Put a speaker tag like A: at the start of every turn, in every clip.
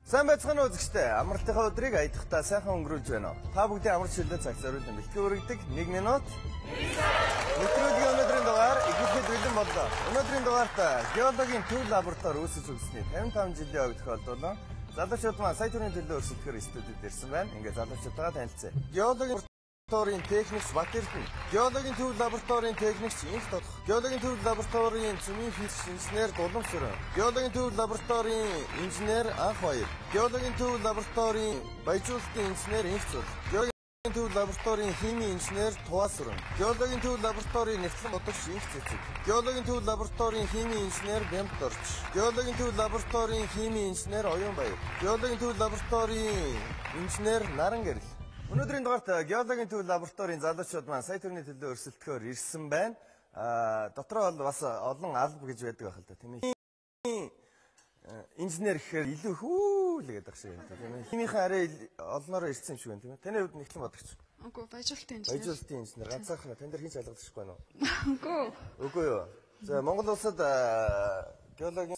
A: Сайн байцгаана уу үзэгчдээ. Амралтынхаа өдрийг аядахтаа сайхан өнгөрүүлж байна уу? Та бүгдийн амралт шилдэг цаг зориулсан бэлтгэн өргөдөг 1 минут. Нэвтрүүлгийн өнөөдрийн дугаар ихэвчлэн бэлэн боллоо. Өнөөдрийн дугаарт геологийн төв лаборатори үүсэж өгсөний 55 жилийн өвд тохиолдуулан залуучууд маань сая төрлийн төлөө өрсөлдөхөөр студид ирсэн байна. Ингээд залуучуудаа танилцъя. Геологийн лабораторийн техникч Батэрдэн, геологийн төв лабораторийн техникч Инх Тодох, геологийн төв лабораторийн цөмийн физик инженер Дулам Сүрэн, геологийн төв лабораторийн инженер Анх Баяр, геологийн төв лабораторийн баяжуулалтын инженер Инх Зул, геологийн төв лабораторийн химийн инженер Туас Сүрэн, геологийн төв лабораторийн нефтлэн бодогч Инх Цэцэг, геологийн төв лабораторийн химийн инженер Бямт Орч, геологийн төв лабораторийн химийн инженер Оюун Баяр, геологийн төв лабораторийн инженер Наран Гэрэл. Өнөөдрийн дугаарт геологийн төв лабораторийн залуучууд маань сая төрлийн төлөө өрсөлдөхөөр ирсэн байна. Дотроо бол бас олон алба гэж байдаг байх л да, тийм ээ. Инженер гэхээр илүү хүүлгээд байх шиг юм тийм ээ. Химийнхэн арай олноороо ирсэн юм шиг байна тийм ээ. Таны хувьд нэгтлэн бодогч.
B: Үгүй, баяжуулалтын инженер.
A: Баяжуулалтын инженер ганцаархан тань дээр хинч алгадаг байна уу?
B: Үгүй.
A: Үгүй юу. За Монгол улсад геологийн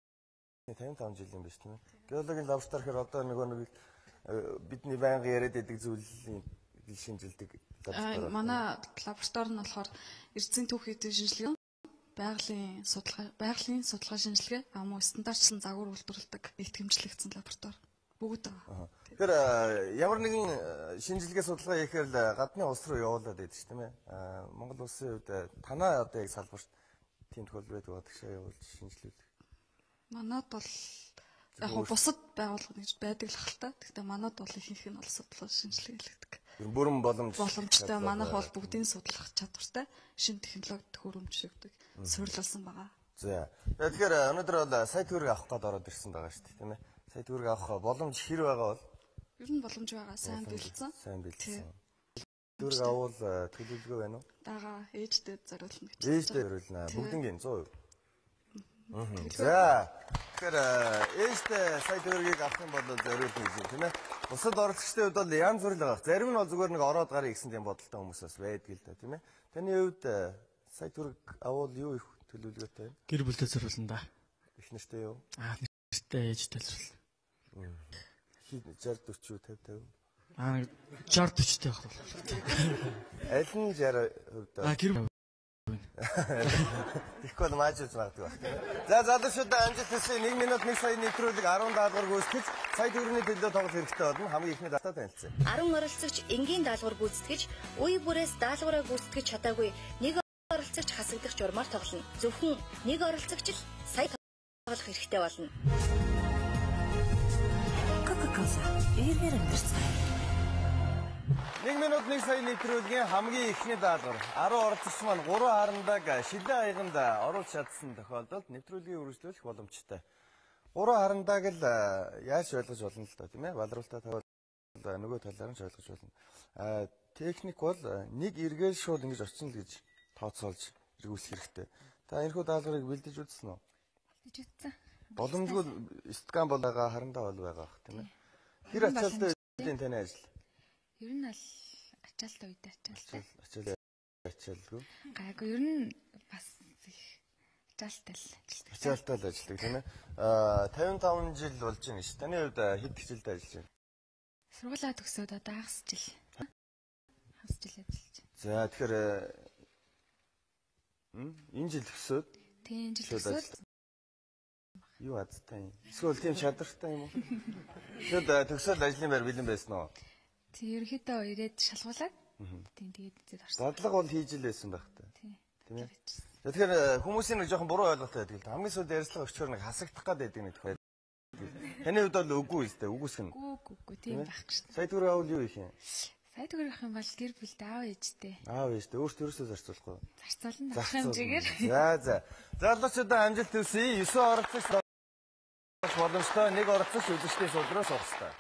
A: 55 жил юм биш тийм ээ. Геологийн лаборатори гэхээр одоо нэг бидний байнга яриад байдаг зүйлийн шинжилдэг лаборатори.
B: Манай лаборатори нь болохоор эрдэнэ түүхийдээ шинжилгээ, байгалийн судалгаа шинжилгээ, мөн стандартсан загвар үйлдвэрлэдэг илт хэмжлэгдсэн лаборатори бүгд байгаа.
A: Тэгэхээр ямар нэгэн шинжилгээ судалгаа хийхээр л гадны улс руу явуулаад байдаг ш тийм ээ. Монгол улсын хувьд танаа одоо яг салбарт тийм тохиол байдаг байдаг шээ явуулж шинжилүүлдэг.
B: Манайд бол яг бусад байгууллагууд гэж байдаг л хальтаа. Гэхдээ манайд бол ихэнх нь бол судлаа шинжилгээ хийдэг.
A: Бүрэн
B: боломжтой. Манайх бол бүгдийг судлах чадвартай, шинэ технологид хөрөмж өгдөг, суурилсан байгаа.
A: За. Тэгэхээр өнөөдөр бол сая төгрөг авах гээд ороод ирсэн байгаа шүү дээ, тийм ээ. Сая төгрөг авах боломж хэр байгаа бол?
B: Ер нь боломж байгаа. Сайн бэлдсэн.
A: Сайн бэлдсэн. Төгрөг авал төлөвлөгөө байна уу?
B: Дагаа ээжтэй зориулна гэж.
A: Ээжтэй зориулна. Бүгднгийн 100%. За. Тэгэхээр ээжтэй сая төгрөгийг авах юм бол зориулна гэж юм тийм ээ. Бусад оролцогчдын хувьд бол янз бүр л байгаа. Зарим нь бол зүгээр нэг ороод гарыг гэсэн тийм бодолтой хүмүүс бас байдаг л да тийм ээ. Таны хувьд сая төгрөг авал юу их төлөвлөгөөтэй вэ?
C: Гэр бүлдээ зориулна да.
A: Их нэртэй юу?
C: Нэртэй ээжтэй зориулна.
A: 60 40 50 50.
C: 60 40-тэй байх бол.
A: Аль нь 60% даа?
C: Гэр
A: Тэгэхгүй бол маажиж магадгүй байна. За залуучуудаа амжилт хүсье. 1 минут 1 сая нэвтрүүлэг 10 даалгавар гүйцэтгэж сая төгрөгийн төлөө тоглох хэрэгтэй болно. Хамгийн ихний датаа танилцъя.
D: 10 оролцогч энгийн даалгавар гүйцэтгэж, үе бүрээс даалгавраа гүйцэтгэж чадаагүй нэг оролцогч хасагдах журмаар тоглоно. Зөвхөн нэг оролцогч л сая тоглох хэрэгтэй болно. Coca-Cola эргээр амьдсан.
A: 1 минут 1 сая нэвтрүүлгийн хамгийн ихний даалгавар 10 оролцогч маань 3 харандаг шилэн аяганд оруулж чадсан тохиолдолд нэвтрүүлгийг үргэлжлүүлэх боломжтой. 3 харандаг л яаж ойлгож болно л доо тийм ээ. Балруултаа тавал нөгөө талаар нь ойлгож болно. Техник бол нэг эргээл шууд ингэж очино л гэж тооцоолж эргүүлэх хэрэгтэй. Та энэхүү даалгаврыг бэлдэж үзсэн үү?
D: Бэлдэж үзсэн.
A: Боломжгүй скан бол байгаа, харандаа бол байгаа бах тийм ээ. Тэр ачаалтай үеийн таны ажил.
D: Ер нь аль ачаалтай үедээ ачаалтай.
A: Ачаалгүй.
D: Гайгүй ер нь бас их ачаалтай л ажилладаг.
A: Ачаалтай л ажилладаг тийм ээ. 55 жил болж байна ш. Таны хувьд хэд их жилдээ ажиллаж байна?
D: Сургуулаа төгсөөд одоо хагас жил ажиллаж байна.
A: За тэгэхээр энэ жил төгсөөд
D: тийм жил төгсөөд
A: юу азтай юм? Эсвэл тийм чадвартай юм уу? Тэгэд төгсөөл ажлын байр бэлэн байсан уу?
D: Тэг ерөөхдөө ирээд шалгуулаад тийм тэгээд эзэд орсон.
A: Дадлага бол хийж л байсан байх та. Тийм ээ. Тэгэхээр хүмүүсийн нэг жоохон буруу ойлголттой байдаг л да. Хамгийн сүүлд ярилцлага өгчөөр нэг хасагдах гад байдаг нэг тохиол. Таны хувьд бол үгүй л дээ. Үгүйсгэн.
D: Үгүй тийм байх шүү дээ.
A: Сая төгрөг авал юу их юм?
D: Сая төгрөг юм бол гэр бүлд аав ээжтэй.
A: Аав ээжтэй өөртөө ерөөсөө зарцуулахгүй.
D: Зарцуулна зах хэмжээгээр.
A: За. Залуучуудаа амжилт хүсье. 9 оролцогч боломжтой, нэг оролцогч үзэгчдийн судраа суух ёстой.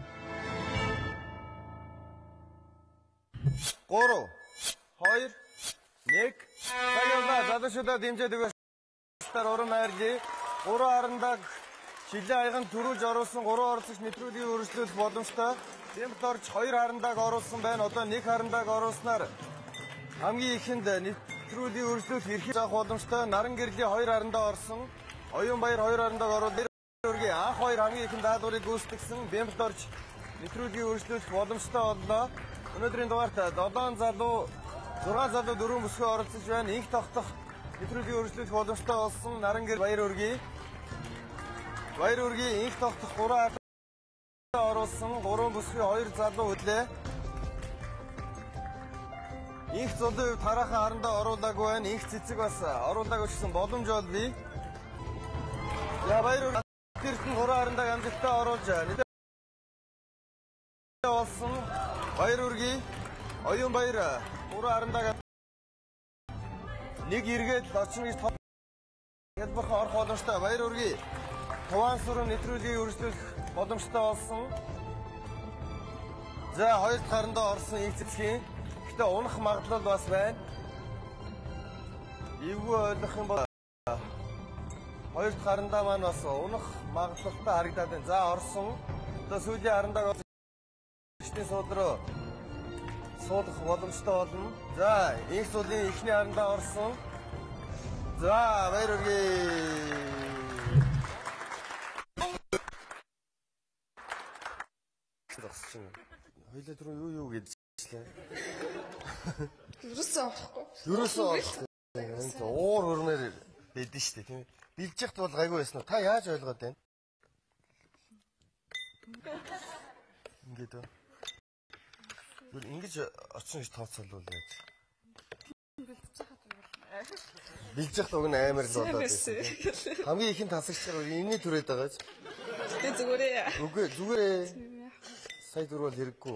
A: 3 2 1 цагаана залуучуудаа дэмжиж өгөх уран найрлыг 3 харандаг шилэн аяганд төрүүлж оруулсан 3 оролцогч нэвтрүүлгийг үргэлжлүүлэх боломжтой. Бямт Орч 2 харандаг оруулсан байна. Одоо 1 харандаг оруулснаар хамгийн ихэнд нэвтрүүлгийг үргэлжлүүлэх эрхийг авах боломжтой. Наран Гэрлийн 2 харандаа орсон. Оюун Баяр 2 харандаг оруулсан. Өргий анх хоёр хамгийн ихэнд даалгаврыг гүйцэтгэсэн Бямбалд орж нэвтрүүлгийг өөрчлөх боломжтой боллоо. Өнөөдрийн дугаарт 7 залуу 6 залуу 4 бүсгүй оролцож байна. Инх тогтох нэвтрүүлгийг өөрчлөх боломжтой болсон Нарангэр Баяр Өргий. Баяр Өргий инх тогтох 3 оруулсан 3 бүсгүй 2 залуу хөдлөө. Инх зулын хувьд хараахан харандаа оруулаагүй байна. Инх цэцэг бас оруулаагүй гэсэн боломж бол бий. За Баяр Өргий тэртэн 3 харандааг амжилттай оруулж нэлээд болсон Баяр Өргий Оюун Баяр 3 харандааг нэг эргээд очно гэж хэлбэрхэн орох боломжтой. Баяр Өргий Туван сүрэн нэвтрүүлгийг үргэлжлүүлэх боломжтой болсон. За хоёр дахь харандаа орсон инх цэцгийн гэхдээ унах магадлал бас байна. Эвгүй ойлгох юм бол хоёр дахь харандаа маань бас унах магадлалтай харагдаад байна. За орсон. Одоо сүүлийн харандааг ихний сууд руу суудах боломжтой болно. За инх суулын ихний харандаа орсон. За Баяр Өргий хоёлаа түрүү юу гэдчихлээ.
B: Юурээсээ орохгүй.
A: Юурээсээ орохгүй. Уур хөрмээр байдэн штэ тийм ээ. Билжихт бол гайгүй байсан уу? Та яаж ойлгоод байна? Ингээд үү? Ингэж очин гэж тооцоолвол яаж? Билжихт уг нь амар л болоод байсан. Хамгийн ихэнд тасагчаар энэний түрээд байгааз.
B: Тэ зүгээрээ.
A: Үгүй зүгээрээ. Сая дөрвөл хэрэггүй.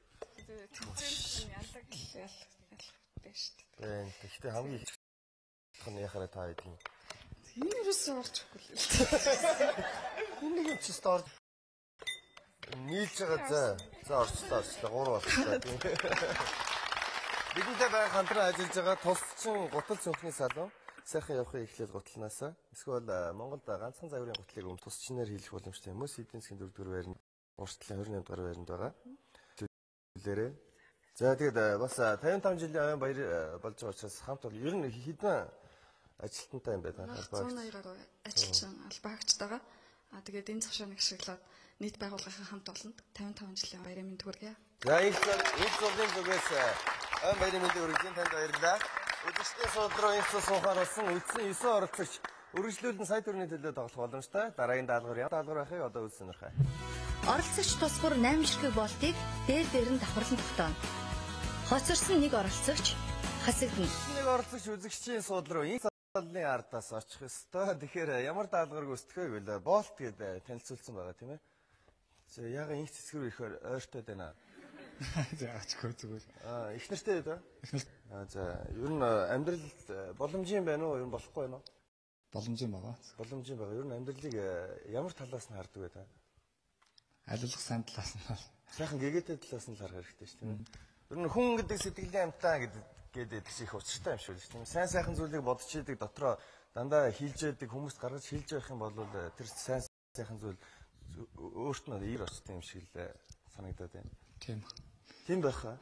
A: Гэхдээ хамгийн их нь яхаараа та хэдийн.
B: Энэ юусаа орчихгүй л.
A: Үнийг юм чи стор нийлж байгаа за орчлоо 3 болчихлоо тийм. Бидэнтэй байнга хамтран ажиллаж байгаа тусчин гутал цүнхний салон сайхан явахыг эхлээл гутланаасаа эсвэл Монголд ганцхан загварын гутлыг тусчнаар хийх боломжтой хүмүүс эдийн засгийн 4-р байранд урсгалын 28 дугаар байранд байгаа. Зүйлээрээ. За тэгээд бас 55 жилийн баяр болж байгаа учраас хамт бол ер нь хэдэн ажилтнтай юм байна.
B: 180 гаруй ажилчин албаагчтайгаа. Тэгээд энэ цогшооныг ашиглаад нийт байгууллагын хамт олонд 55 жилийн баярын мэнд хүргэе.
A: За их зургийн зүгээс баярын мэндийг хүргэе танд баярлалаа. Өдөртөө сууд руу инх суухаар болсон үдсэн 9 оролцогч үргэлжлүүлэн сая төгрөгийн төлөө тоглох боломжтой. Дараагийн даалгавар байхыг одоо үзсэнэрхэ.
D: Оролцогч тус бүр 8 ширхэг болтыг дээр нь давхарлан тогтооно. Хоцорсон нэг оролцогч хасагдана.
A: Нэг оролцогч үзэгчийн сууд руу инх салны ардаас очих ёстой. Тэгэхээр ямар даалгавар гүйцэтгэх вэ? Болт гэдэг танилцуулсан байгаа тийм ээ. За яга инх цэцгэр ихээр ойртой байна.
C: За ачгүй зүгээр.
A: Их нэртэй дээ. За ер нь амьдрал боломжийн байна уу? Ер нь болохгүй байна уу?
C: Боломжийн байгаа.
A: Боломжийн байгаа. Ер нь амьдралыг ямар талаас нь хардаг вэ та?
C: Алилах сайн талаас нь бол
A: сайхан гэгээтэй талаас нь л харах хэрэгтэй шүү дээ. Ер нь хүн гэдэг сэтгэлийн амтаа гэдэг их учиртай юм шиг л шүү дээ. Сайн сайхан зүйлийг бодож идэг дотроо дандаа хилж яадаг хүмүүст гаргаж хилж явах юм бол тэр сайн сайхан зүйл өөрт нь ир очтой юм шиг л санагдаад байна.
C: тийм.
A: Тийм байхаа.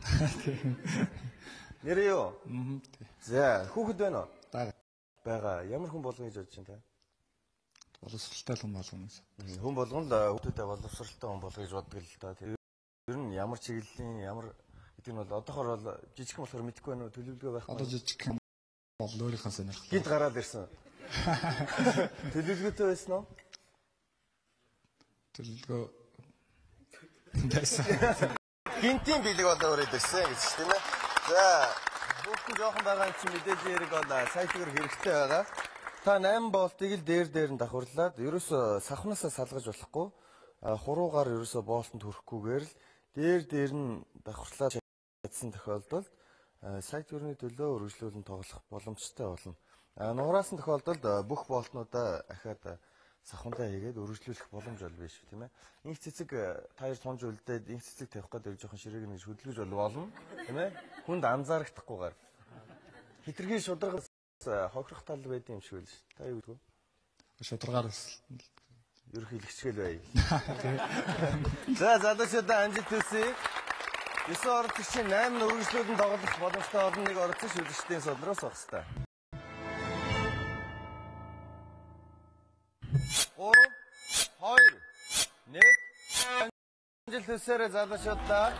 A: Нэр юу? За хүүхэд байна уу? Бага. Ямар хүн болгоно гэж бодож байна та?
C: Боловсралтай хүн болгоно гэсэн.
A: Хүн болгоно л хүүхдүүдэд боловсралтай хүн болгоё гэж боддог л та. Ер нь ямар чиглэлийн ямар гэдэг нь бол одоохор бол жижигхэн болохоор мэдэхгүй байна уу? Төлөвлөгөө байх.
C: Одоо жижигхэн бол өөрийнхөө сонирхол.
A: Гинт гараад ирсэн. Төлөвлөгөөтэй байсан уу?
C: Төлөвлөгөө байсан.
A: Гинтийн бэлэг болоо өрөөд ирсэн гэж тийм ээ. За бүгд жоохон байгаа чинь мэдээж яриг бол сая төгрөг хэрэгтэй байгаа. Та 8 болтыг л дээр нь давхарлаад ерөөсө савхнаасаа салгаж болохгүй. Хуруугаар ерөөсө болтонд хүрэхгүйгээр л дээр нь давхарлаад чадсан тохиолдолд сая төгрөгийн төлөө үргэлжлүүлэн тоглох боломжтой болно. Нугараасан тохиолдолд бүх болтнуудаа ахаад савхандаа хийгээд үргэлжлүүлэх боломж бол биш тийм ээ. Инх цэцэг таяр тунж үлдээд инх цэцэг тавих гэдэг жоохон ширээг нэг хөдөлгөж болно тийм ээ. Хүнд анзаарахдахгүйгээр хитрхийн шударгаас хохирох тал байдсан юм шиг л ш. Та юу гэдэг вэ?
C: Шударгаар
A: ерөнхийлөгчгөл бай. За залуучуудаа амжилт хүсье. 9 оролцогчийн 8 үргэлжлүүлэн тоглох боломжтой олон нэг оролцогч үзэгчдийн сулруу суух ёстой. 3 ажил төсөөрэй залуучуудаа.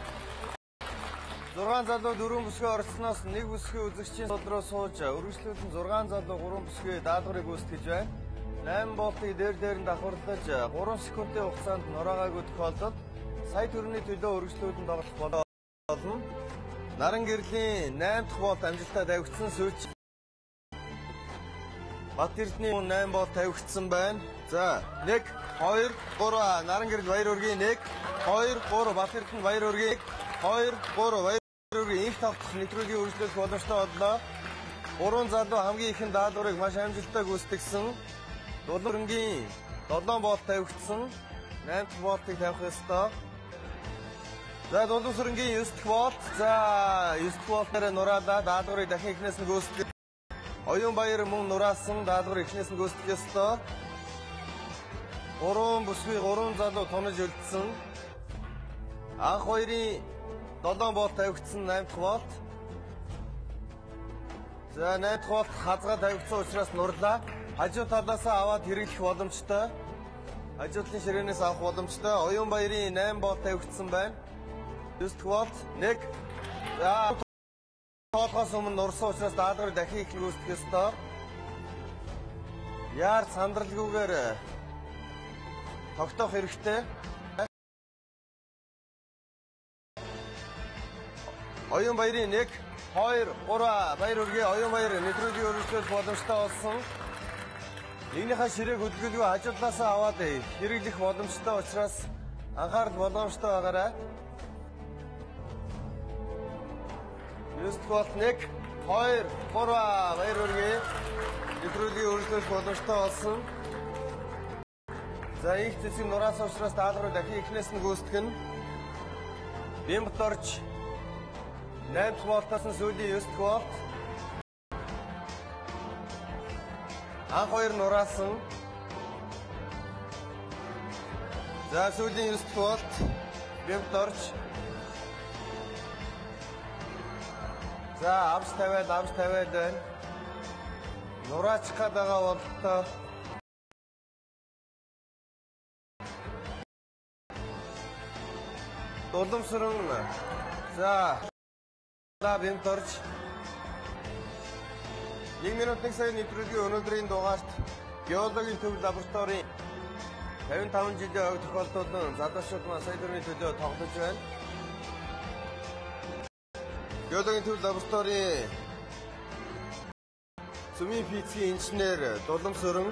A: 6 залуу 4 бүсгүй орцсноос нэг бүсгийн үзэгчийн сул руу сууж үргэлжлүүлэн 6 залуу 3 бүсгийн даалгаврыг гүйцэтгэж байна. 8 болтыг дээр нь давхарлаж 3 секундын хугацаанд нураагаагүй тохиолдолд сая төгрөгийн төлөө үргэлжлүүлэн тоглох болно. Наран гэрлийн 8 дахь болт амжилттай тавигдсан сүйч. Бат Эрдэнэ 8 болт тавигдсан байна. За 1 2 3 Наран гэрэл баяр үргийн 1 2 3 Бат Эрдэнэ баяр үргийн 2 3 баяр үргийн их тавтах нэвтрүүлгийн үргэлжлүүлэх боломжтой боллоо. 3 залуу хамгийн ихэнд даалгаврыг маш амжилттай гүйцэтгэсэн. Дулуурынгийн 7 болт тавигдсан. 8 дахь болтыг тавих ёстой. За Дулуурынгийн 9 дахь болт. За 9 дахь болтоор нураалаа даалгаврыг дахин эхнээс нь гүйцэтгэх. Оюун Баяр мөн нураасан даалгаврыг эхнээс нь гүйцэтгэх ёстой. 3 бүсгүй 3 залуу тунаж үлдсэн. Анх хоёрын 7 болт тавигдсан 8 дахь болт. За 8 дахь болт хазгаа тавигдсан учраас нурлаа. Хажуу талаасаа аваад хэрэглэх боломжтой. Хажуу талын ширээнээс авах боломжтой. Оюун Баярын 8 болт тавигдсан байна. 9 дахь болт 1. За тоолохоос өмнө нурсан учраас даалгаврыг дахин их гүйцэтгэх ёстой. Яар сандралгүйгээр тогтоох хэрэгтэй. Оюун Баярын 1 2 3 баяр үргээ Оюун Баяр нэвтрүүлгийн өргөжлөх боломжтой болсон. Нэгнийхээ ширээг хөдөлгөөлгүй хажуу талаасаа аваад хэрэглэх боломжтой учраас анхаарал болгоомжтой байгаарай. 9 дахь болт 1 2 3 баяр үргээ нэвтрүүлгийн өргөжлөх боломжтой болсон. За их цэцэг нураас учраас даалгаврыг дахин эхнээс нь гүйцэтгэн. Бямбт орж 8 дахь болтоос нь сүүлийн 9 дахь болт. Анх хоёр нураасан. За сүүлийн 9 дахь болт. Бямбт орж. За авч тавиад байна. Нураачих гээд байгаа бололтой. Дулумсран. За бямбт орж 1 минут 1 сая нэвтрүүлгийн өнөөдрийн дугаарт геологийн төв лабораторийн 55 жилийн ойг тохиолдуулан залуучууд маань сая төгрөгийн төлөө тоглож байна. Геологийн төв лабораторийн Цүмийн физикийн инженер Дулумсран,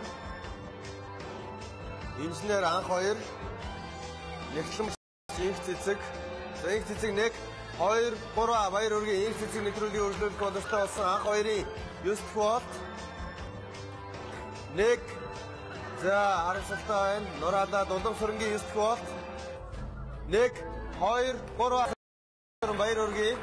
A: инженер анх хоёр, нэгтлэн их цэцэг. За их цэцэг 1 2 3 баяр үргийн их цэцэг нэвтрүүлгийн өргөжлөх боломжтой болсон. Анх хоёрын 9 дахь болт. 1 за харагсалтай байна. Нураалаа Дулумсрынгийн 9 дахь болт. 1 2 3 баяр үргийн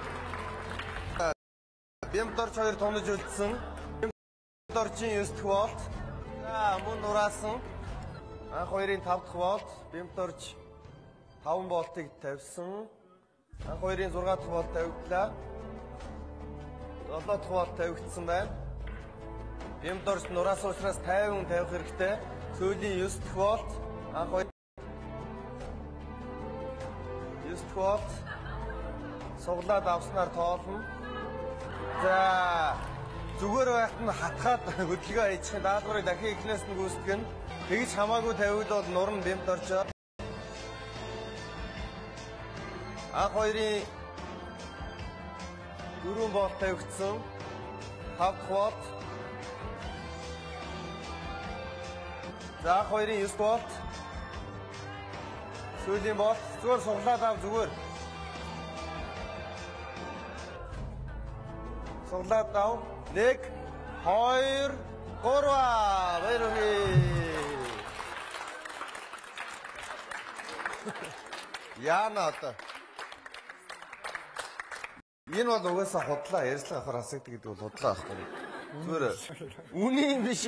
A: Бямбт орж хоёр тунаж үлдсэн. Бямбт оржийн 9 дахь болт. За мөн нураасан. Анх хоёрын 5 дахь болт. Бямбт орж 5 болтыг тавьсан. Анх хоёрын 6 дахь болт тавигдлаа. 7 дахь болт тавигдсан байна. Бямбт орж нураасан учраас 50 тавих хэрэгтэй. Сүүлийн 9 дахь болт. Анх хоёр 9 дахь болт. Суглаад авснаар тоолно. За зүгээр байхад нь хатгаад хөдөлгөөн хийчих даалгаврыг дахин эхнээс нь гүйцэтгэн. Тэгж хамаагүй тавигдвал нурн бямбт орчоо. Анх хоёрын 4 болт тавигдсан. 5 дахь болт. За анх хоёрын 9 болт. Сүүлийн болт. Зүгээр суглаад ав зүгээр. Суглаад ав. 1 2 3 баяр үргээ. Яана одоо. Энэ бол угаасаа худлаа ярьслага авахар хасагддаг гэдэг бол худлаа байхгүй. Зүгээр үний юм биш.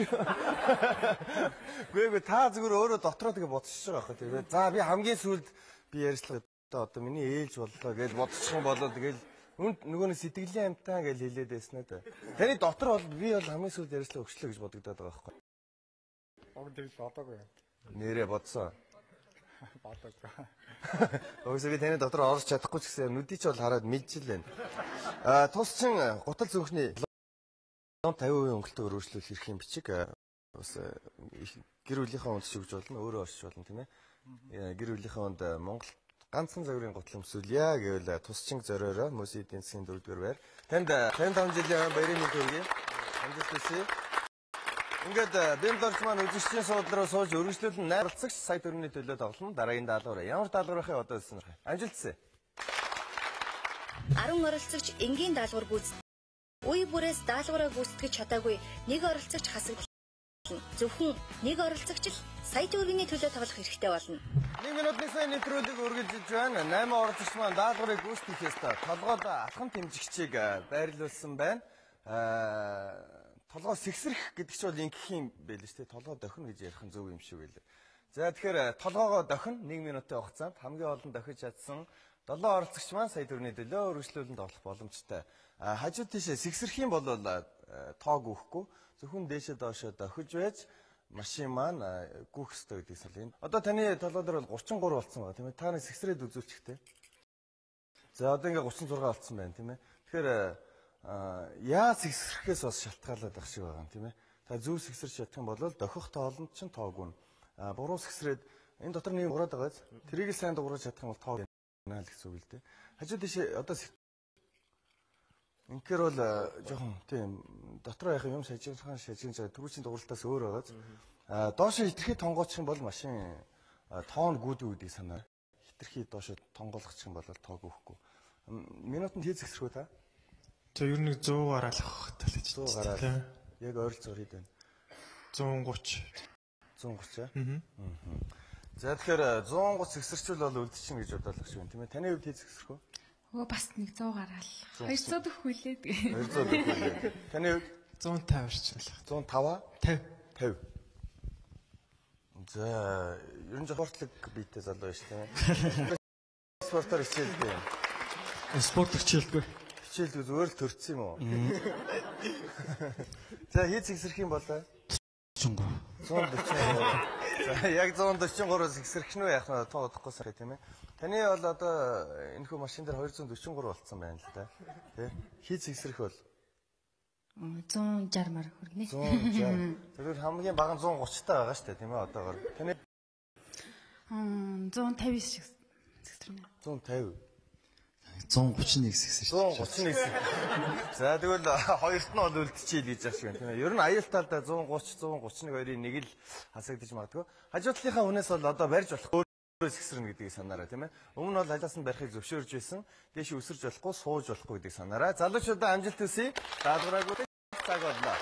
A: Үгүй та зүгээр өөрөө дотроо тэгээ бодчихж байгаа байхгүй. Тэгээ за би хамгийн сүүлд би ярьслага одоо миний ээлж боллоо гэж бодчих юм болоо тэгэл нөгөө нэг сэтгэлийн амтаа гэж хэлээд байснаа да. Таны дотор бол би бол хамгийн сүүлд ярьслага өгчлөө гэж бодогдоод байгаа байхгүй.
C: Орд тэр бодоогүй.
A: Нэрээ бодсон.
C: бодож байгаа.
A: Өсөгийн таны дотор орж чадахгүй ч гэсэн нүдий ч бол хараад мэдж л байна. Тусчин гутал зүнхний 50% өнгөлтөөр өөрчлөлт ирэх юм бичиг бас гэр бүлийнхээ хүнд шүгж болно, өөрөө оршиж болно тийм ээ. Гэр бүлийнхээ хүнд Монгол ганцхан загварын гутал өмсүүлье гэвэл тусчин зориороо Мөс эдийн засгийн 4-р байр. Танд 55 жилийн баярын мэнд хүргэе. Амжилт хүсье. Ингээд бим дорч маань үзэгчдийн суудлын руу сууж өргөжлүүлэн найруулагч сая төгрөгийн төлөө тоглоно. Дараагийн даалгавар. Ямар даалгавар байхыг одоо сонирхъя. Амжилт хүсье.
D: 10 оролцогч энгийн даалгавар гүйцэтгэв. Үе бүрээс даалгавраа гүйцэтгэж чадаагүй нэг оролцогч хасагдана. Зөвхөн нэг оролцогч л сая төгрөгийн төлөө тоглох хэрэгтэй болно.
A: 1 минутын сайн нэвтрүүлэг үргэлжилж байна. 8 оролцогч маань даалгаврыг гүйцэтгэхээс толгойд алхам тэмцэгчийг байрлуулсан байна. Толгой сэгсрэх гэдэг чинь бол ингэх юм байл шүү дээ. Толгой дохино гэж ярих нь зөв юм шиг байлаа. За тэгэхээр толгоогоо дохино 1 минутын хугацаанд хамгийн олон дохиж чадсан 7 оролцогч маань сая төгрөгийн төлөө өргөжлүүлэн тоглох боломжтой. Хажууд тийшээ сэгсрэх юм бол тоог өгөхгүй. Зөвхөн дээшээ доошоо дохиж байж машин маань гүөх ёстой гэдгийг санал. Одоо таны толгой дээр бол 33 болсон байгаа тийм ээ. Та нэг сэгсрээд үзүүлчихтэй. За одоо ингээ 36 болсон байна тийм ээ. Тэгэхээр яа сэгсрэхээс бас шалтгаалаад байх шиг байгаа юм тийм ээ. Та зөв сэгсэрч чадах юм бол дохих тоолонд ч тоог үнэ. Буруу сэгсрээд энэ дотор нэг ураад байгаа биз. Тэрийг сайн дуурайж чадах юм бол тоог наа л гэсэн үг л дээ. Хажууд тийшээ одоо инхээр бол жоохон тийм дотроо яхаа юм шажиж түрүүчийн дууралтаас өөр байгааз. Доошо хитрхи тонгоочих юм бол машин тоон гүйдэг гэдгийг санаа. Хитрхи доошо тонгоолгочих юм бол тоог өгөхгүй. Минутанд хийж сэгсрэх үү та?
E: За ер нь 100 гараалах талж
A: 100 гараал. Яг ойролцоогоор хэд байна?
E: 130.
A: 130 аа? За тэгэхээр 130 сэгсэрчүүл бол үлдчихин гэж бодлоо шүү юм тийм ээ. Таны хувьд хийж сэгсрэх үү?
B: Бас нэг 100 гараал. 200 дэх хүлээ.
A: 200 дэх хүлээ. Таны хувьд
E: 150 орчуулах.
A: 105 аа?
E: 50.
A: За ер нь спортлог биетэй залуу шүү дээ. Спортоор хичээлдэг.
C: Спорт хичээлдэггүй.
A: Хичээлдэг зүгээр л төрчихсөн юм уу? За хийж сэгсрэх юм бол
C: 143.
A: 143. За яг 143-аас сэгсрэх нь яах нь тоодохгүй сая тийм ээ. Таны бол одоо энэхүү машин дээр 243 болцсон байна л да. Тэ? Хийж сэгсрэх бол
F: 160 мар хүргэнэ.
A: 160. Тэгэхээр хамгийн бага нь 130 та байгаа шүү дээ тийм ээ одоогоор. Таны
F: 150 шиг сэгсрэнэ.
A: 150.
C: 131 сэгсэн шүү.
A: 131. За тэгвэл хоёрт нь бол үлдчихээл гэж яах шиг байна тийм ээ. Ер нь аюул талдаа 130, 131-2-ын нэг л хасагдаж магадгүй. Хажуудлынхаа хүнээс бол одоо барьж болох өөрөө сэгсрэнэ гэдгийг санаарай тийм ээ. Өмнө нь бол халаас нь барихыг зөвшөөрж байсан. Дээш өсөрж болохгүй, сууж болохгүй гэдгийг санаарай. Залуучуудаа амжилт хүсье. Даалгавраагүй цаг боллоо.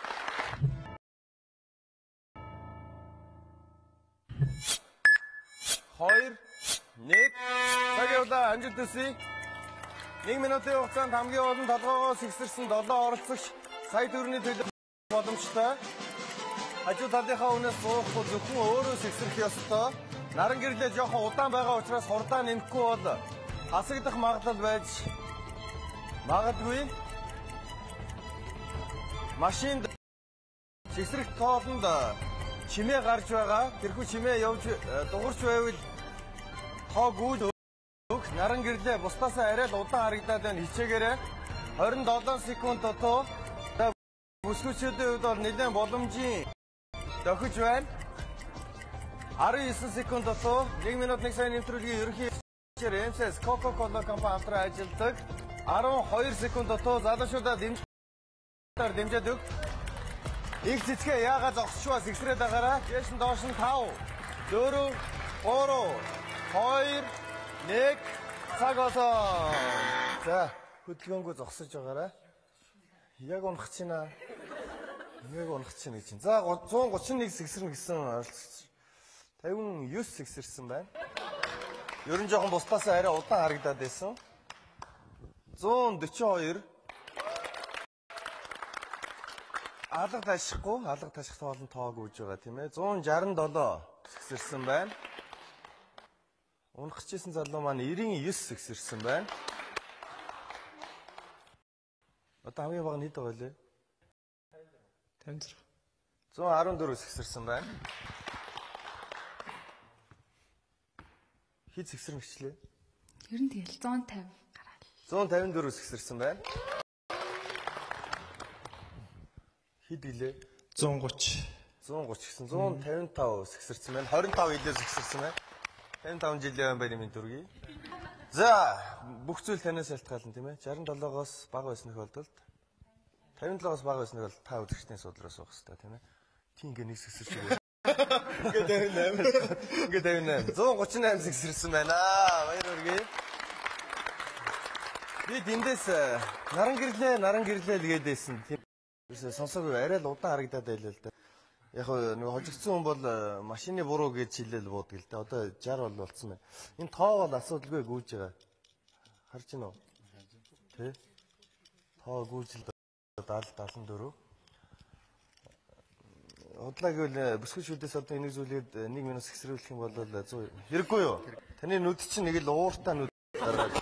A: Хоёр, нэг. Цаг явлаа амжилт хүсье. 1 минутын хугацаанд хамгийн олон толгоогоо сэгсэрсэн 7 оролцогч сая төгрөгийн төлөө боломжтой. Хажуу талынхаа үнээс суухгүй зөвхөн өөрөө сэгсрэх ёстой. Наран гэрлээ жоохон удаан байгаа учраас хурдаа нэмэхгүй бол хасагдах магадлал байж магадгүй. Машинд сэгсрэх тоолонд чимээ гарч байгаа. Тэрхүү чимээ явж дуурч байвал тоо гүйд өг наран гэрлээ бусдаасаа арай л удаан харагдаад байна. Хичээгээрээ 27 секунд дутуу. Бүсгүүчүүдийн хувьд бол нэлээд боломжийн дохиж байна. 19 секунд дутуу. 1 минут 1 сая нэвтрүүлгийн ерөнхий MSS Coca-Cola компани хамтран ажилладаг. 12 секунд дутуу залуучуудаа дэмжиж өг. Их цэцгээ яагаад зогсчихваа сэгсрээд байгаараа. Дээш нь доош нь 5, 4, 3, 2, 1 цаг болоо. За, хөдөлгөөнгөө зогсож байгаараа. Яг унах чинь аа. Яг унах чинь гэж чинь. За 131 сэгсэрнэ гэсэн оролцогч 59 сэгсэрсэн байна. Ер нь жоохон бусдаасаа арай удаан харагдаад байсан. 142 алга таших тоолон тоог үүж байгаа тийм ээ. 167 сэгсэрсэн байна. Унахчихсэн залуу маань 99 сэгсэрсэн байна. Одоо хамгийн бага нь хэд байгаа лээ?
E: 56.
A: 114 сэгсэрсэн байна. Хэд сэгсэр мэгчлээ?
F: Ер нь тэгэл 150 гараад.
A: 154 сэгсэрсэн байна. Хэд гэлээ?
E: 130.
A: 130 гэсэн 155 сэгсэрсэн байна. 25 илээ сэгсэрсэн байна. 55 жилийн байна минь дүргий. За, бүх зүйл танаас шалтгаална тийм ээ. 67-оос бага байсныг болдолд 57-оос бага байсныг бол та үзэгчдийн судлаас суух хэрэгтэй тийм ээ. Тийм ингээ нэг сэгсэр шиг. Ингээ 58. 138 сэгсэрсэн байна. Баяр хүргэе. Би эндээс наран гэрлээ лгээдсэн тийм. Сонсоогүй арай л удаан харагдаад байлаа л да. Яг нэг хожигдсон хүн бол машины буруу гэж хэлэл буудаг л да. Одоо 60 бол болцсон байна. Энэ тоо бол асуудалгүй гүйж байгаа. Харж байна уу? Тэ? Тоо гүйжил 70 74. Удлаа гэвэл бүсгүй шүдээс одоо энийг зүйлээд 1 минут сэгсрүүлэх юм бол 100 хэрэггүй юу? Таны нүд чинь нэг л ууртаа нүд гараад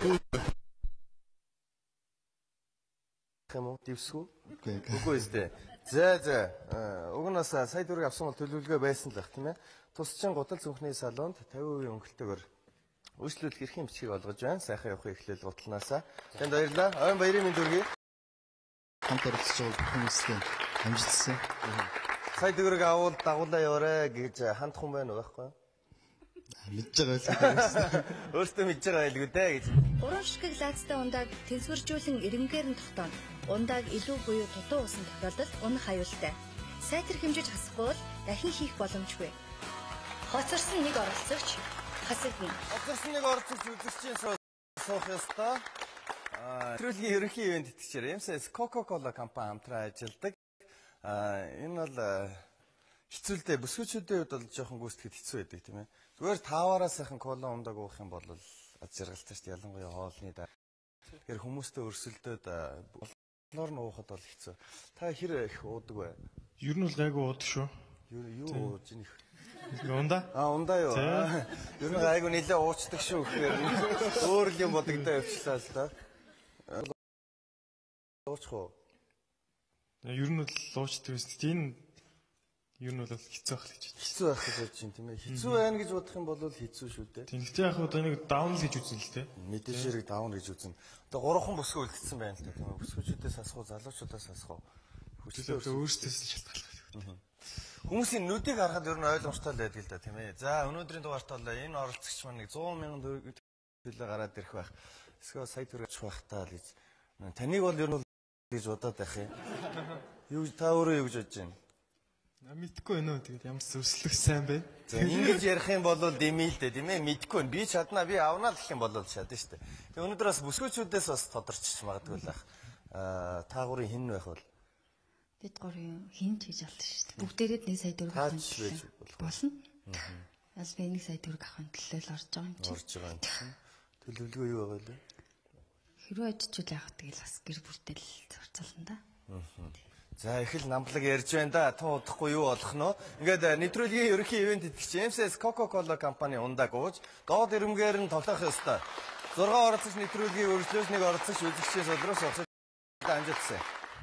A: юм уу? Дивсгүй? Үгүй ээ. За. Уг нь бас сая дөрөв авсан бол төлөвлөгөө байсан л ах тийм ээ. Тусчин гутал зүнхний салонд 50% өнгөлтөөр үйлчлүүлэх эрхийн бичгийг олгож байна. Сайхан явахыг эхлээл гуталнаасаа. Танд баярлалаа. Ойн баярын минь дүргий.
C: Хамт оролцож байгаа хүмүүстэй амжилтсан.
A: Сая дөрөв авал дагуулаа яваарэ гэж ханд хүн байна уу байхгүй юу?
C: Мэдж байгаа л.
A: Өөртөө мэдж байгаа байлгүй дээ гэж.
D: Уран ширхэг лаацтай ундааг тэнцвэржүүлэн эренгээр нь тогтооно. Ундааг илүү буюу дутуу усан тохиолдолд унах аюултай. Сайтар хэмжиж хасахгүй бол дахин хийх боломжгүй. Хоцорсон нэг оролцогч хасагдана.
A: Хоцорсон нэг оролцогч үзэгчийн суух ёстой. Нэвтрүүлгийн ерөнхий ивент итгэжээр MCS Coca-Cola компани хамтран ажилладаг. Энэ бол хэцүүлдэ бүсгүйчүүдийн хувьд бол жоохон гүйцэтгэхэд хэцүү байдаг тийм ээ. Зүгээр таваараа сайхан кола ундаг уух юм бол аз жаргалтай шүү дээ. Ялангуяа хоолны да. Тэгэхээр хүмүүстэй өрсөлдөөд болоор нь уухад бол хэцүү. Та хэр их уудаг вэ?
E: Ер нь бол гайгүй уудаг шүү.
A: Юу ууж ийнх?
E: Ундаа?
A: Ундаа юу? Ер нь гайгүй нэлээ уучдаг шүү гэхээр өөр л юм бодогдоо явчлаа л да. Уучих уу?
E: Ер нь бол уучдаг байсан. Тийм ер нь бол хэцүү байх л гэж байна.
A: Хэцүү байх гэж бодож юм тийм ээ. Хэцүү байна гэж бодох юм бол хэцүү шүү дээ.
E: Тийм гэхдээ яг одоо нэг даун л гэж үзнэ л дээ.
A: Мэдээж хэрэг даун гэж үзнэ. Одоо 3хан бүсгүй үлдсэн байна л да тийм ээ. Бүсгүйчүүдээс асах уу, залуучуудаас асах уу?
E: Хүчлээ өөрсдөөс нь шалтгаалдаг.
A: Хүмүүсийн нүдийг харахад ер нь ойлгомжтой л байдаг л да тийм ээ. За өнөөдрийн дугаарт бол энэ оролцогч маань 100,000 төлөө гараад ирэх байх. Эсвэл сая төгрөг авах таа л гэж. Таныг бол ер нь гэж бодоод байх юм. Юу та өөрөө юу гэж бодож байна?
E: Мэдхгүй байна уу тэгээд ямар зөвслөх сайн бэ?
A: За ингэж ярих юм бол дэмий л дээ тийм ээ. Мэдхгүй байна. Би чаднаа би авнаа л гэх юм бол чадна шүү дээ. Тэгээ өнөөдөр бас бүсгүйчүүдээс бас тодорчиж магадгүй л ах. Та гурийн хин байх бол
F: Бид гурийн хин ч гэж алт шүү дээ. Бүгдээрээ 1 сая төгрөг авах нь болно. Бас би 1 сая төгрөг авахын төлөө л орж байгаа юм чи.
A: Орж байгаа юм чинь. Төлөвлөгөө юу байгаа лээ?
F: Хэрвээ ажижуул яах тэгэл бас гэр бүртэл зурцуулна да.
A: За их л намблаг ярьж байна да. Тун удахгүй юу болох нь вэ? Ингээд нэвтрүүлгийн ерөнхий ивент итгэгч MCS Coca-Cola компани ундааг ууж доод ирмгээр нь тоглох ёстой. 6 оролцогч нэвтрүүлгийн өргөжлөөс нэг оролцогч үзэгчийн солироос огцож амжилтсан.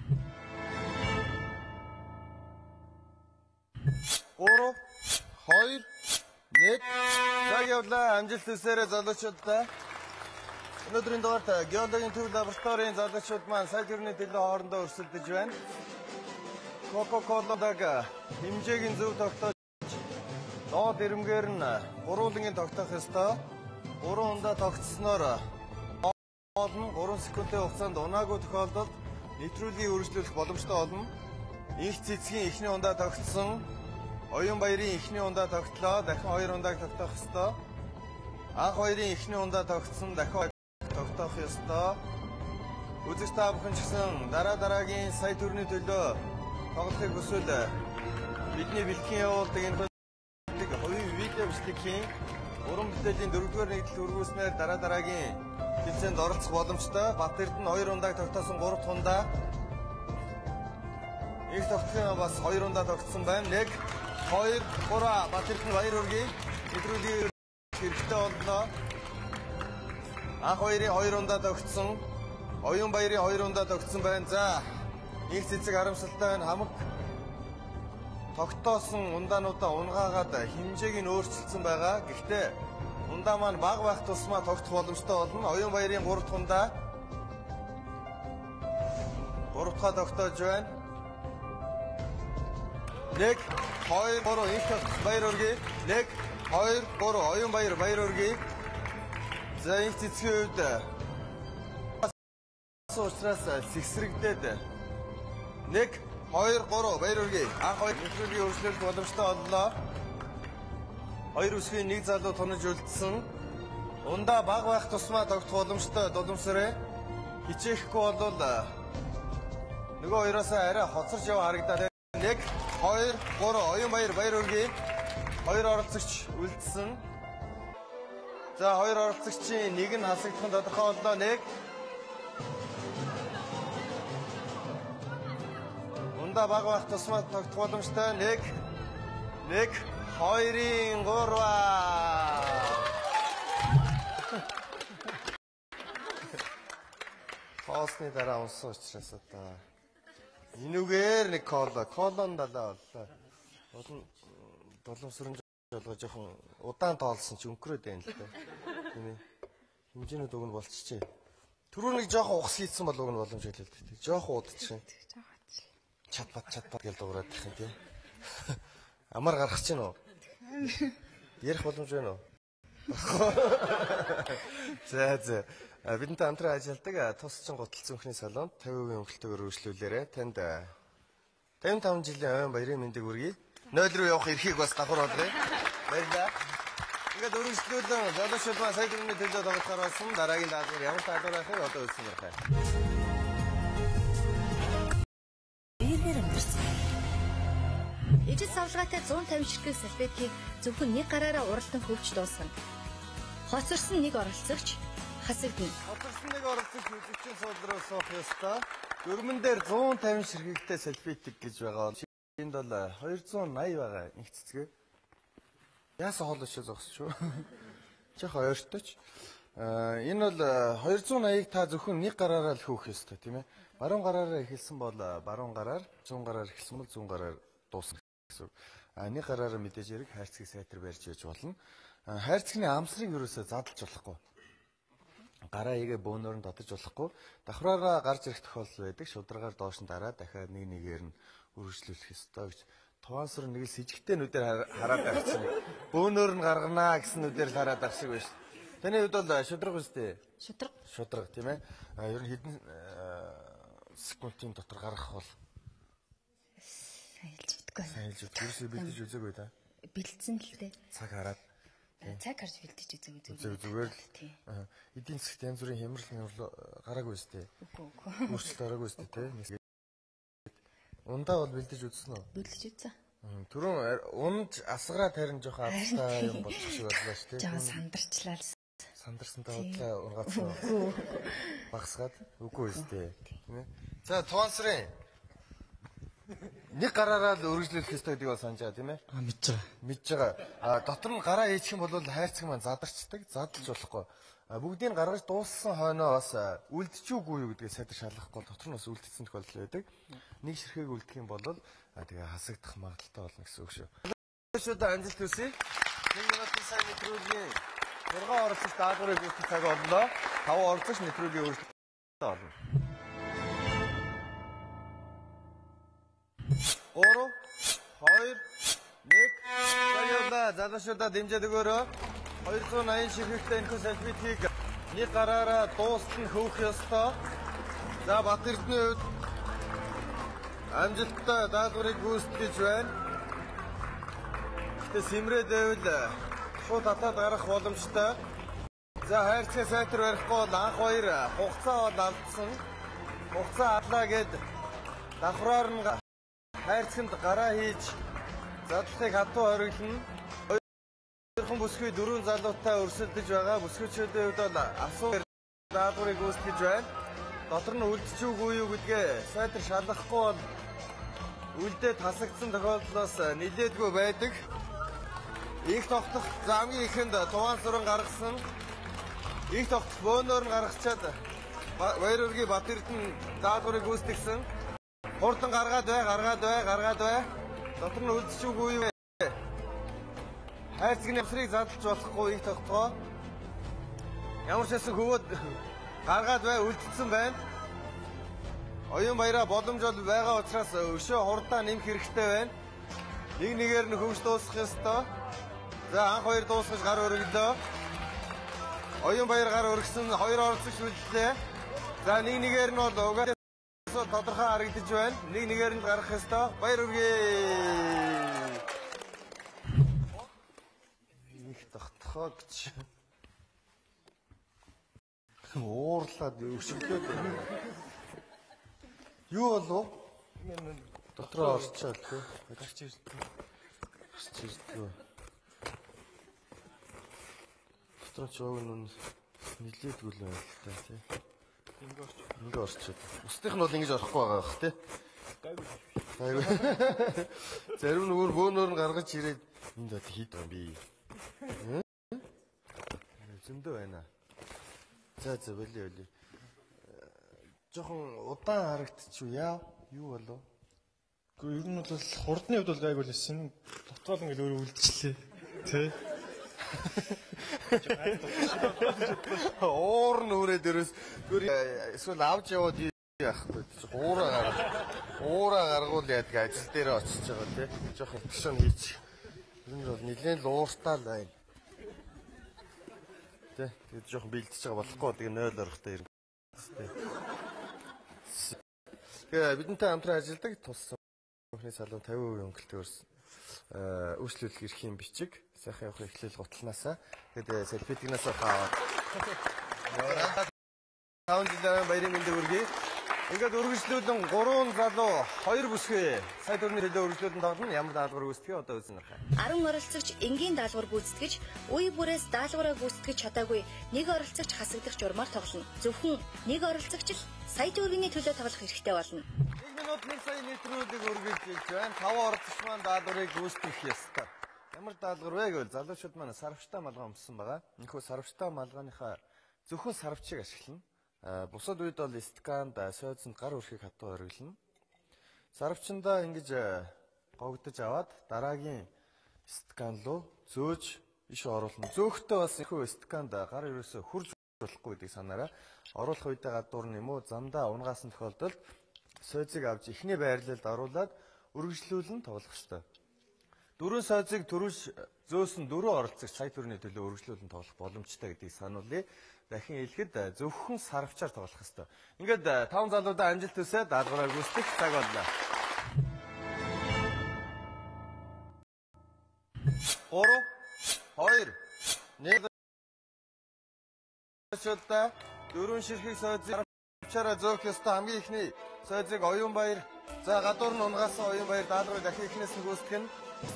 A: 3 2 1 цаг явлаа амжилт үсээрээ залуучуудаа өнөөдрийн дугаарт геологийн төв лабораторийн залуучууд маань сая төгрөгийн төлөө хоорондоо өрсөлдөж байна. Coca-Cola-даг хэмжээгийн зөв тогтоож доод ирмгээр нь гурвангийн тогтоох ёстой. 3 ундаа тогтсноор олон 3 секундын хугацаанд унаагүй тохиолдолд нэвтрүүлгийг үргэлжлүүлэх боломжтой болно. Инх цэцгийн эхний ундаа тогтсон, оюун баярын эхний ундаа тогтлоо, дахин 2 ундааг тогтоох ёстой. Анх хоёрын эхний ундаа тогтсон, дахин тогтоох ёстой. Үзэгч та бүхэн ч гэсэн дараагийн сая төгрөгийн төлөө тоглохыг хүсвэл бидний бэлтгэн явуулдаг энэ хоёрын видео бичлэг хийн. Уран бүтээлийн 4-р нэгдэл хүргүүлснээр дараагийн тэмцээнд оролцох боломжтой. Батэрд нь 2 ундааг тогтоосон 3 дахь ундаа. Их тогтсон бас 2 ундаа тогтсон байна. 1 2 3 Батэрд нь баяр хүргэе. Нэвтрүүлгийн хэрэгтэй боллоо. Анх хоёрын 2 ундаа тогтсон. Оюун баярын 2 ундаа тогтсон байна. За их цэцэг харамсалтай байна. Хамаг тогтоосон ундаануудаа унгаагаад хэмжээг нь өөрчилсөн байгаа. Гэхдээ Ундаа маань баг байх тусмаа тогтох боломжтой болно. Оюун баярын 3 дахь ундаа 3 дахь тогтоож байна. 1 2 3 их баяр өргөе. 1 2 3 оюун баяр өргөе. За их цэцгийн үед уучраас сэгсрэгдээд 1 2 3 баяр өргөе. Анх хоёр нэвтрүүлгийн өршлөлт боломжтой боллоо. Хоёр үсгийн нэг залуу тунаж үлдсэн. Ундаа баг байх тусмаа тогтох боломжтой дулумсрээ хичээхгүй болвол нөгөө хоёроосоо арай хоцорж яв харагдаад 1 2 3 оюун баяр өргөе. Хоёр оролцогч үлдсэн. За хоёр оролцогчийн нэг нь хасагдсан тодорхой боллоо. 1 ундаа баг байх тусмаа тогтох боломжтой 1 2-ын 3. Хоосны дараа унсан учраас одоо энүүгээр нэг колон далаа боллоо. Олон долоосрын жолгоо жоохон удаан тоолсон чи өнгөрөөд байна л дээ. Тийм ээ. Хэмжээнүүд уг нь болчихжээ. Түрүү нэг жоохон ухс хийсэн бол уг нь боломж хэлээ л дээ. Жоохон удчихсан. Чатбат гэж дуурайд их юм тий. Амар гарах чинь үү? Ярих боломж байна уу? За. Бидэнтэй хамтран ажилладаг тусчин гутал цүнхний салонд 50% өнгөлтөөр үргэлжлүүлээрэ танд 55 жилийн оюун баярын мэндийг хүргэе. 0 руу явах эрхийг бас давхар болгоё. Баярлалаа. Ингээд үргэлжлүүлэн залуучууд сая төгрөгийн төлөө тоглохоор болсон дараагийн даалгавар ямар даалгавар байхыг одоо үзсэн ярих.
D: Ижил савлгаатай 150 ширхэг салфетгийг зөвхөн нэг гараараа уралдан хөвч дуусгана. Хоцорсон нэг оролцогч хасагдана.
A: Хоцорсон нэг оролцогч үзэгчийн сууд руу суух ёстой. Дөрмөн дээр 150 ширхэгтэй салфетик гэж байгаа. Энд бол 280 байгаа нэг цэцгээ. Яасан хоол өшөө зогсч шүү. Жохо ойртооч. Энэ бол 280-ыг та зөвхөн нэг гараараа л хөөх ёстой тийм ээ. Баруун гараараа эхэлсэн бол баруун гараар, зүүн гараар эхэлсэн бол зүүн гараар дуусгах гэсэн. Нэг гараараа мэдээж хэрэг хайрцгийг сайтар барьж яж болно. Хайрцагны амсрыг ерөөсөө задлж болохгүй. Гараа игээ бөөнөр нь татаж болохгүй. Давхраараа гарч ирэх тохиолдол байдаг. Шударгаар доош нь дараад дахиад нэгээр нь үргэлжлүүлэх ёстой гэж. Туваансар нэг л с ижигтэй нүдээр хараад байх чинь. Бөөнөр нь гарганаа гэсэн нүдээр л хараад байх шиг байна шүү. Таны хувьд бол шудраг үстэй. Шудраг тийм ээ. Ер нь хэдэн секундын дотор гаргах бол Сайлж идэггүй. Ерөөсөө бэлдэж үзээгүй да.
F: Бэлдсэн л дээ.
A: Цаг хараад.
F: Цаг харж бэлдэж үзээгүй.
A: Зүгээр л. Эдийн засгт янз бүрийн хямрал гараагүй өстэй. Үгүй. Өөрчлөлт ороогүй өстэй тий. Ундаа бол бэлдэж үзсэн үү?
F: Бэлдэж үзсэн.
A: Түрүүн унд асгараа тарин жоохон азтай юм болчих шиг боллоо шүү дээ.
F: Жаа сандарчлаа л.
A: Сандарсантай бодлоо ургаацсан. Багсгаад үгүй өстэй. Тийм ээ. За Туансрын нэг гараараа л үргэлжлүүлэх ёстой гэдгийг бол санджаа тийм ээ. Мэдж байгаа. Дотор нь гараа хийчих юм бол хайрцаг маань задарчдаг. Задлж болохгүй. Бүгдийг нь гаргаж дууссан хойноо бас үлдчихүүгүй юу гэдгийг сайдар шалгахгүй дотор нь бас үлдсэн тохиолдол байдаг. Нэг ширхэг үлдэх юм бол тэгээ хасагдах магадaltaй болно гэсэн үг шүү. Шууд амжилт хүсье. 1 минутын сайн нэвтрүүлгийн 6 оролцогч даалгаврыг үүсгэх цаг боллоо. 5 оролцогч нэвтрүүлгийн үргэлжлэлтэй болно. 3 2 1 Баярлалаа. Залуучуудаа дэмжиж өгөөрэй. 280 ширхэгтэй энэ салфетийг нэг гараараа дуустал хөөх ёстой. За Батэрдний хувьд амжилттай даалгаврыг гүйцэтгэж байна. Гэтэ симрээд байвал шууд татаад гарах боломжтой. За хайрцаг сайтар барихгүй бол анх хоёр хугацаа бол алдсан. Хугацаа адлаа гэд давхраар нь хайрцагт гараа хийж задлахыг хатуу хориглоно. Хоёрхан бүсгүй 4 залуутай өрсөлдөж байгаа. Бүсгүйчүүдийн хувьд бол асуу даалгаврыг гүйцэтгэж байна. Дотор нь үлдчихүүгүй юу гэдгээ сайтар шалгахгүй бол үлдээд хасагдсан тохиолдлоос нэлээдгүй байдаг. Их тогтох хамгийн ихэнд туван сүрэн гаргасан. Их тогтох бөөнөр нь гаргачаад баяр өргөе Батэрдэн даалгаврыг гүйцэтгсэн. Хурдан гаргаад бай. Дотор нь үлдчихүүгүй юу. хайрцагны авсрыг задлж болохгүй их тогтгоо. Ямар ч хэсэг хөвөд гаргаад бай үлдсэн байна. Оюун баяраа боломж бол байгаа учраас өшөө хурдаа нэмэх хэрэгтэй байна. Нэг нэгээр нь хөвж дуусгах ёстой. За анх хоёр дуусгаж гар өргөлөө. Оюун баяр гар өргөсөн хоёр оролцогч үлдлээ. За нэг нэгээр нь бол угаасаа тодорхой харагдаж байна. Нэг нэгээр нь гарах ёстой. Баяр өргөе. Их тогтхоо гэж. Уурлаад өшөглөөд. Юу болов? Дотроо орчоод тий. Гарч ирдээ. Гарч ирдээ. Дотроо ч өвн нилээдгүй л байна л та тий. Ингээ орчоод. Устдынх нь бол ингэж орохгүй байгаа бах тий. Гайгүй. Зарим нь бөөнөр нь гаргаж ирээд энд одоо хийд байгаа би. Зөндөө байна. За болио. Жохон удаан харагдчих яа. Юу болов?
E: Гэхдээ ер нь бол хурдны хувьд бол гайгүй л байсан. Дотгоол ингээд өөрөө үлдчихлээ. Тэ.
A: Уур нүрээ дээрээс эсвэл авч яваад яах вэ? Уураа гаргуул яадаг ажил дээр очиж байгаа тий. Жохон ихшэн хийч. Ер нь бол нэлээд л ууртаа л байна. Тэ. Тэгээд жохон бэлдэж байгаа болохгүй. Тэгээ 0 орохтой ирнэ. Тэгээ бидэнтэй хамтран ажилладаг туссан бүхний салуу 50% өнгөлтөөр үйлчлүүлэх эрхийн бичиг сайхан явах эхлэл гутланаасаа тэгээд селфитигнаас хаваад 5 жилийн баярын мэндийг хүргэе. Ингээд үргэлжлүүлэн 3 залуу 2 бүсгүй сая төрний төлөө үргэлжлүүлэн тоглоно. Ямар даалгавар гүйцэтгэе одоо үзэн харах.
D: 10 оролцогч энгийн даалгавар гүйцэтгэж, үе бүрээс даалгавраа гүйцэтгэж чадаагүй нэг оролцогч хасагдах журмаар тоглоно. Зөвхөн нэг оролцогч л сая төгрөгийн төлөө тоглох хэрэгтэй болно.
A: 1 минут 1 сая литрүүдийг үргэлжлүүлж байна. 5 оролцогч маань даалгаврыг гүйцэтгэх ёстой. Ямар даалгавар вэ гэвэл залуучууд маань сарвчтай малгай өмссөн байгаа. Энэхүү сарвчтай малгайныхаа зөвхөн сарвчийг ашиглана. Бусад үед бол стаканд сойдсонд гар өрхийг хатуу хориглоно. Сарвчандаа ингэж гогдож аваад дараагийн стакан руу зөөж иш оруулна. Зөөхтөө бас ихүү стаканд гар ерөөсө хурж болохгүй гэдгийг санаарай. Оруулах үедээ гадуур нь юм уу замдаа унгаасан тохиолдолд сойзыг авч ихний байрлалд оруулаад үргэлжлүүлэн тоглох ёстой. 4 сойзыг төрүүлж зөөсөн 4 оролцогч сая төгрөгийн төлөө үргэлжлүүлэн тоглох боломжтой гэдгийг сануулъя. Дахин хэлэхэд зөвхөн сарвчаар тоглох ёстой. Ингээд 5 залуудаа амжилт хүсье даалгавраа гүйцэтгэх цаг боллоо. 3 2 1 Шүтэ 4 ширхэг сойзыг сарвчаараа зөөх ёстой. Хамгийн ихний сойзыг оюун баяр. За гадуур нь унгаасан оюун баяр даалгаврыг дахин ихнээс нь гүйцэтгэх нь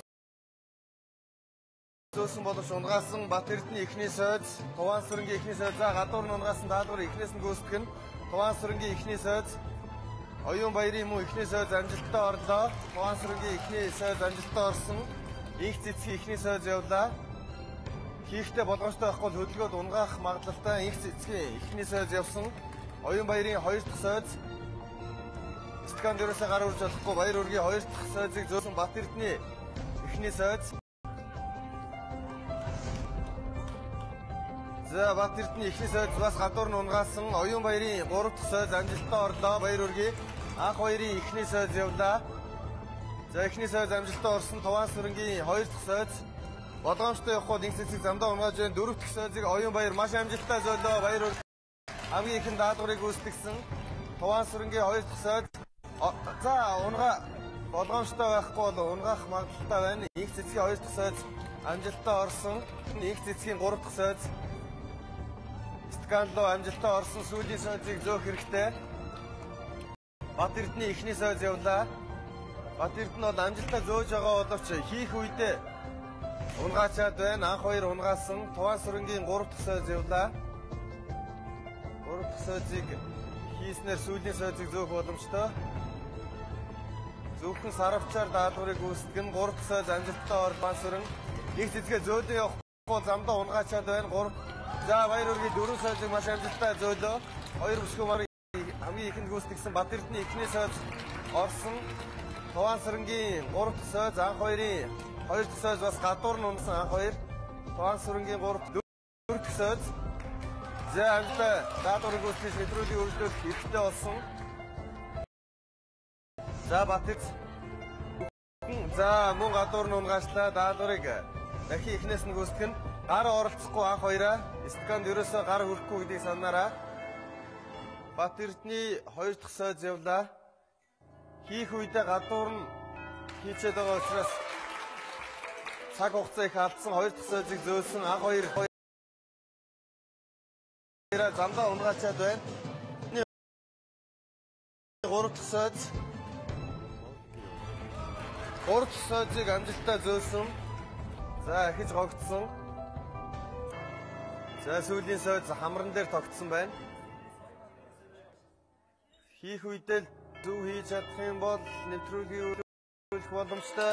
A: зөөсөн боловч унгаасан Бат Эрдэнэ ихний сойз, Туван сүрэнгийн ихний сойз, за гадуур нь унгаасан даалгавар ихнээс нь гүйцэтгэх нь Туван сүрэнгийн ихний сойз, оюун баярын мөн ихний сойз амжилттай орлоо. Туван сүрэнгийн ихний сойз амжилттай орсон. Инх цэцгийн ихний сойз явлаа. Хийхдээ болгоомжтой байхгүй хөдөлгөөд унгаах магадлалтай инх цэцгийн ихний сойз явсан. Оюун баярын 2 дахь сойз стакан дээрээс гар урж болохгүй баяр өргийн 2 дахь сойзыг зөөсөн Бат Эрдэнэ ихний сойз. За Бат Эрдэнэ ихний сойз бас гадуур нь унгаасан оюун баярын 3 дахь сойз амжилттай орлоо. Баяр өргөе. Анх хоёрын ихний сойз явлаа. За ихний сойз амжилттай орсон. Туван сүрэнгийн 2 дахь сойз болгоомжтой явахгүй инх цэцэг замдаа унгааж байна. 4 дахь сойзыг оюун баяр маш амжилттай зөөлөө. Баяр өргөе. Хамгийн ихэнд даалгаврыг гүйцэтгсэн Туван сүрэнгийн 2 дахь сойз. За унгаа болгоомжтой байхгүй бол унгаах магадлалтай байна. Инх цэцгийн 2 дахь сойз амжилттай орсон. Инх цэцгийн 3 дахь сойз стаканлоо амжилттай орсон. Сүүлийн сойзыг зөөх хэрэгтэй. Бат Эрдэнэ ихний сойз явлаа. Бат Эрдэнэ бол амжилттай зөөж байгаа боловч хийх үедээ унгаачаад байна. Анх хоёр унгаасан. Туван сүрэнгийн 3 дахь сойз явлаа. 3 дахь сойзыг хийснээр сүүлийн сойзыг зөөх боломжтой. Зөвхөн сарвчаар даалгаврыг гүйцэтгэх нь 3 дахь сойз амжилттай орлоо. Сүрэн их цэцгээ зөөдөө явахгүй замдаа унгаачаад байна. 3 За баяр өргөе 4 сойзыг маш амжилттай зөөлөө. 2 бүсгүй марыг хамгийн ихэнд гүйцэтгсэн Бат Эрдэнэ ихний сойз орсон. Туван сүрэнгийн 3 дахь сойз анх хоёрын Хоёр дахь сойз бас гадуур нь унасан анх хоёр. Туан сүрэнгийн 3 дахь сойз. За амтаа даадуурыг үүсгэж нэвтрүүлгийн өргөлөд хэрэгтэй болсон. За Батэц. За мөн гадуур нь унгаачлаа даадуурыг дахин эхнээс нь гүйцэтгэх нь гар оролцохгүй анх хоёраа стаканд ерөөсөө гар хүрхгүй гэдгийг санаараа. Бат Эрдэнэ хоёр дахь сойз явлаа. Хийх үедээ гадуур нь хийчээд байгаа учраас цаг хугацаа их алдсан хоёр дахь сойзыг зөөлсөн анх хоёр замдаа унгаачаад байна. Гурав дахь сойз. Гурав дахь сойзыг амжилттай зөөлсөн. За ихэж гогдсон. За сүүлийн сойз хамран дээр тогтсон байна. Хийх үедээ зөв хийж чадах юм бол нэвтрүүлгийн өргөх боломжтой.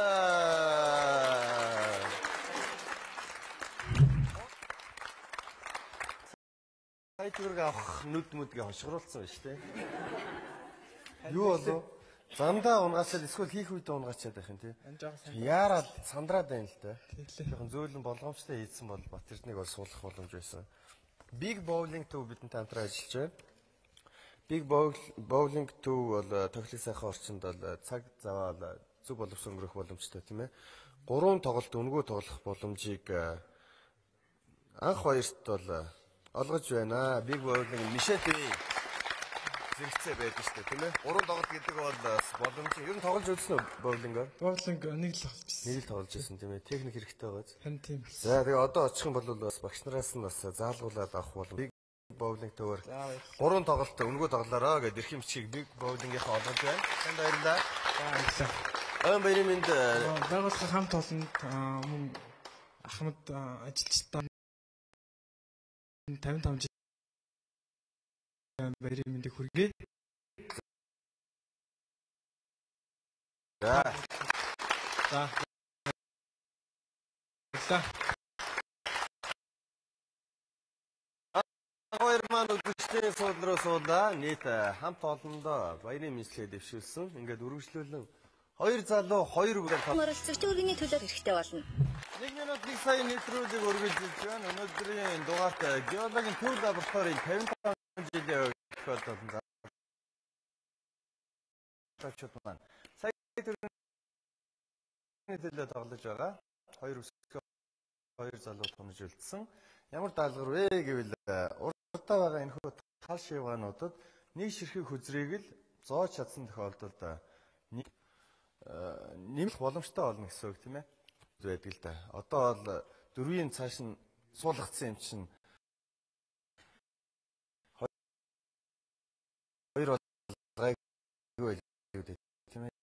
A: Сайтург авах нүд мүдгээ хошгруулсан байна шүү дээ. Юу болов? Замдаа унгаачаад эсвэл хийх үедээ унгаачаад байх юм тий. Яарад сандраад байна л да. Тэгэхээр зөөлөн болгоомжтой хийсэн бол Бат Эрдэнэг бол суулгах боломж байсан. Big Bowling төв бидэнд хамтран ажиллаж байна. Big Bowling төв бол тоглолтын сайхан орчинд бол цаг заваа зөв боловсон өнгөрөх боломжтой тийм ээ. 3 тоглолт өнгөө тоглох боломжийг анх хоёрт бол олгож байна. Big Bowling Мишель зэрэгцээ байдаг шүү дээ тийм ээ. 3 тоглолт гэдэг бол боломж. Ер нь тоглож үзсэн үү боулингаар?
E: Боулинг нэг л тоглож байсан.
A: Нэг л тоглож байсан тийм ээ. Техник хэрэгтэй байгааз.
E: Харин тийм.
A: За тэгээ одоо очих юм бол бас багш нараас нь бас заалгуулад авах болов. Big Bowling төвөр 3 тоглолт өнгөө тоглоороо гэдэг эрхэм бичгийг Big Bowling-ийнхаа олгож байна. Танд баярлалаа.
E: За
A: баярлалаа. Баярминд
E: байгууллага хамт олонд мөн Ахмад ажилчдаа 55 жил баярын мэндийг хүргэе. За. Хоёр маань үзэгчдийн суудлын руу суулаа. Нийт хамт олондоо баярын мэдлэгээ дэвшүүлсэн. Ингээд үргэлжлүүлэн хоёр залуу хоёр үгээр
D: оролцогч өргөний төлөв хэрэгтэй болно.
A: 1 минут 1 сая нэвтрүүлэг үргэлжилж байна. Өнөөдрийн дугаарт геологийн төв лабораторийн 55 жилийн тохиолдол болно. Төвчд маань сая төрний төлөө тоглож байгаа. Хоёр өсгөө хоёр залуу тунаж үлдсэн. Ямар даалгавар вэ гэвэл урдаа байгаа энэхүү тал шивгаануудад нэг ширхэг хүзрийг л зоож чадсан тохиолдолд нэмэх боломжтой болно гэсэн үг тийм ээ. Байдаг л да. Одоо бол дөрвийн цааш нь суулгацсан юм чинь хоёр бол гайгүй тийм ээ.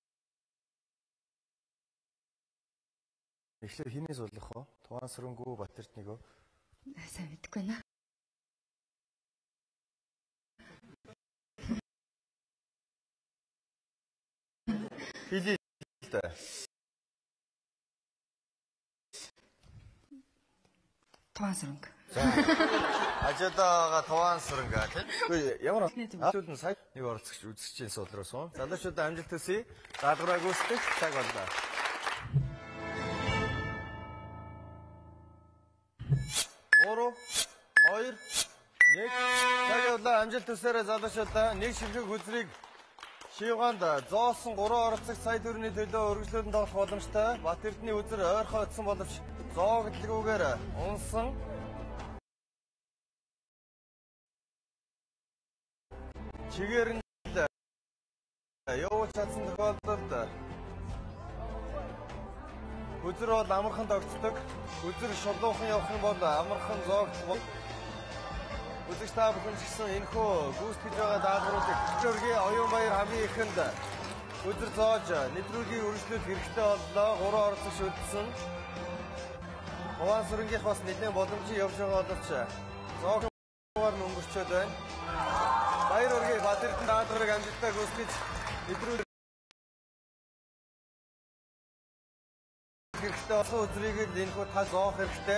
A: Эхлээд хинээс суулгах уу? Туан сүрэнгүү Бат Эрдэнэг үү?
F: Сайн мэдгүй наа.
A: Хилээ л да.
F: Туан сүрэнг.
A: За. Ажидаага Туан сүрэнг тийм. Ямар зүйлэн сая нэг оролцогч үзэгчийн суулраа суун. Залуучуудаа амжилт хүсье. Даалгавраа гүйцэтгэх цаг боллоо. 3 2 1 цаг явлаа. Амжилт хүсээрэй залуучуудаа. Нэг ширхэг хүзрийг шивгаанд зоосон 3 оролцогч сая төгрөгийн төлөө өргөжлүүлэн тоглох боломжтой. Бат Эрдэнэ үзэр ойрхон утсан боловч зоогдлгүйгээр унсан. Чигээр нь явуулж чадсан тохиолдолд хүзэр бол амархан тогтдог. Хүзэр шулуухан явах юм бол амархан зоогдох. Үзэгч та бүхэн ч гэсэн энэхүү гүйцэтгэж байгаа даалгавруудыг өргөе. Оюун баяр хамгийн ихэнд үзэр зоож нэвтрүүлгийн үргэлжлүүлэх хэрэгтэй боллоо. 3 оролцогч үлдсэн. Туан сүрэнгийнх бас нэлээд боломжтой явж байгаа боловч зоогоор нь өнгөрчөөд байна. Баяр хүргэе. Бат Эрдэнэ даалгаврыг амжилттай гүйцэтгэж нэвтрүүлэх хэрэгтэй болсон үзрийг л энэхүү та зоох хэрэгтэй.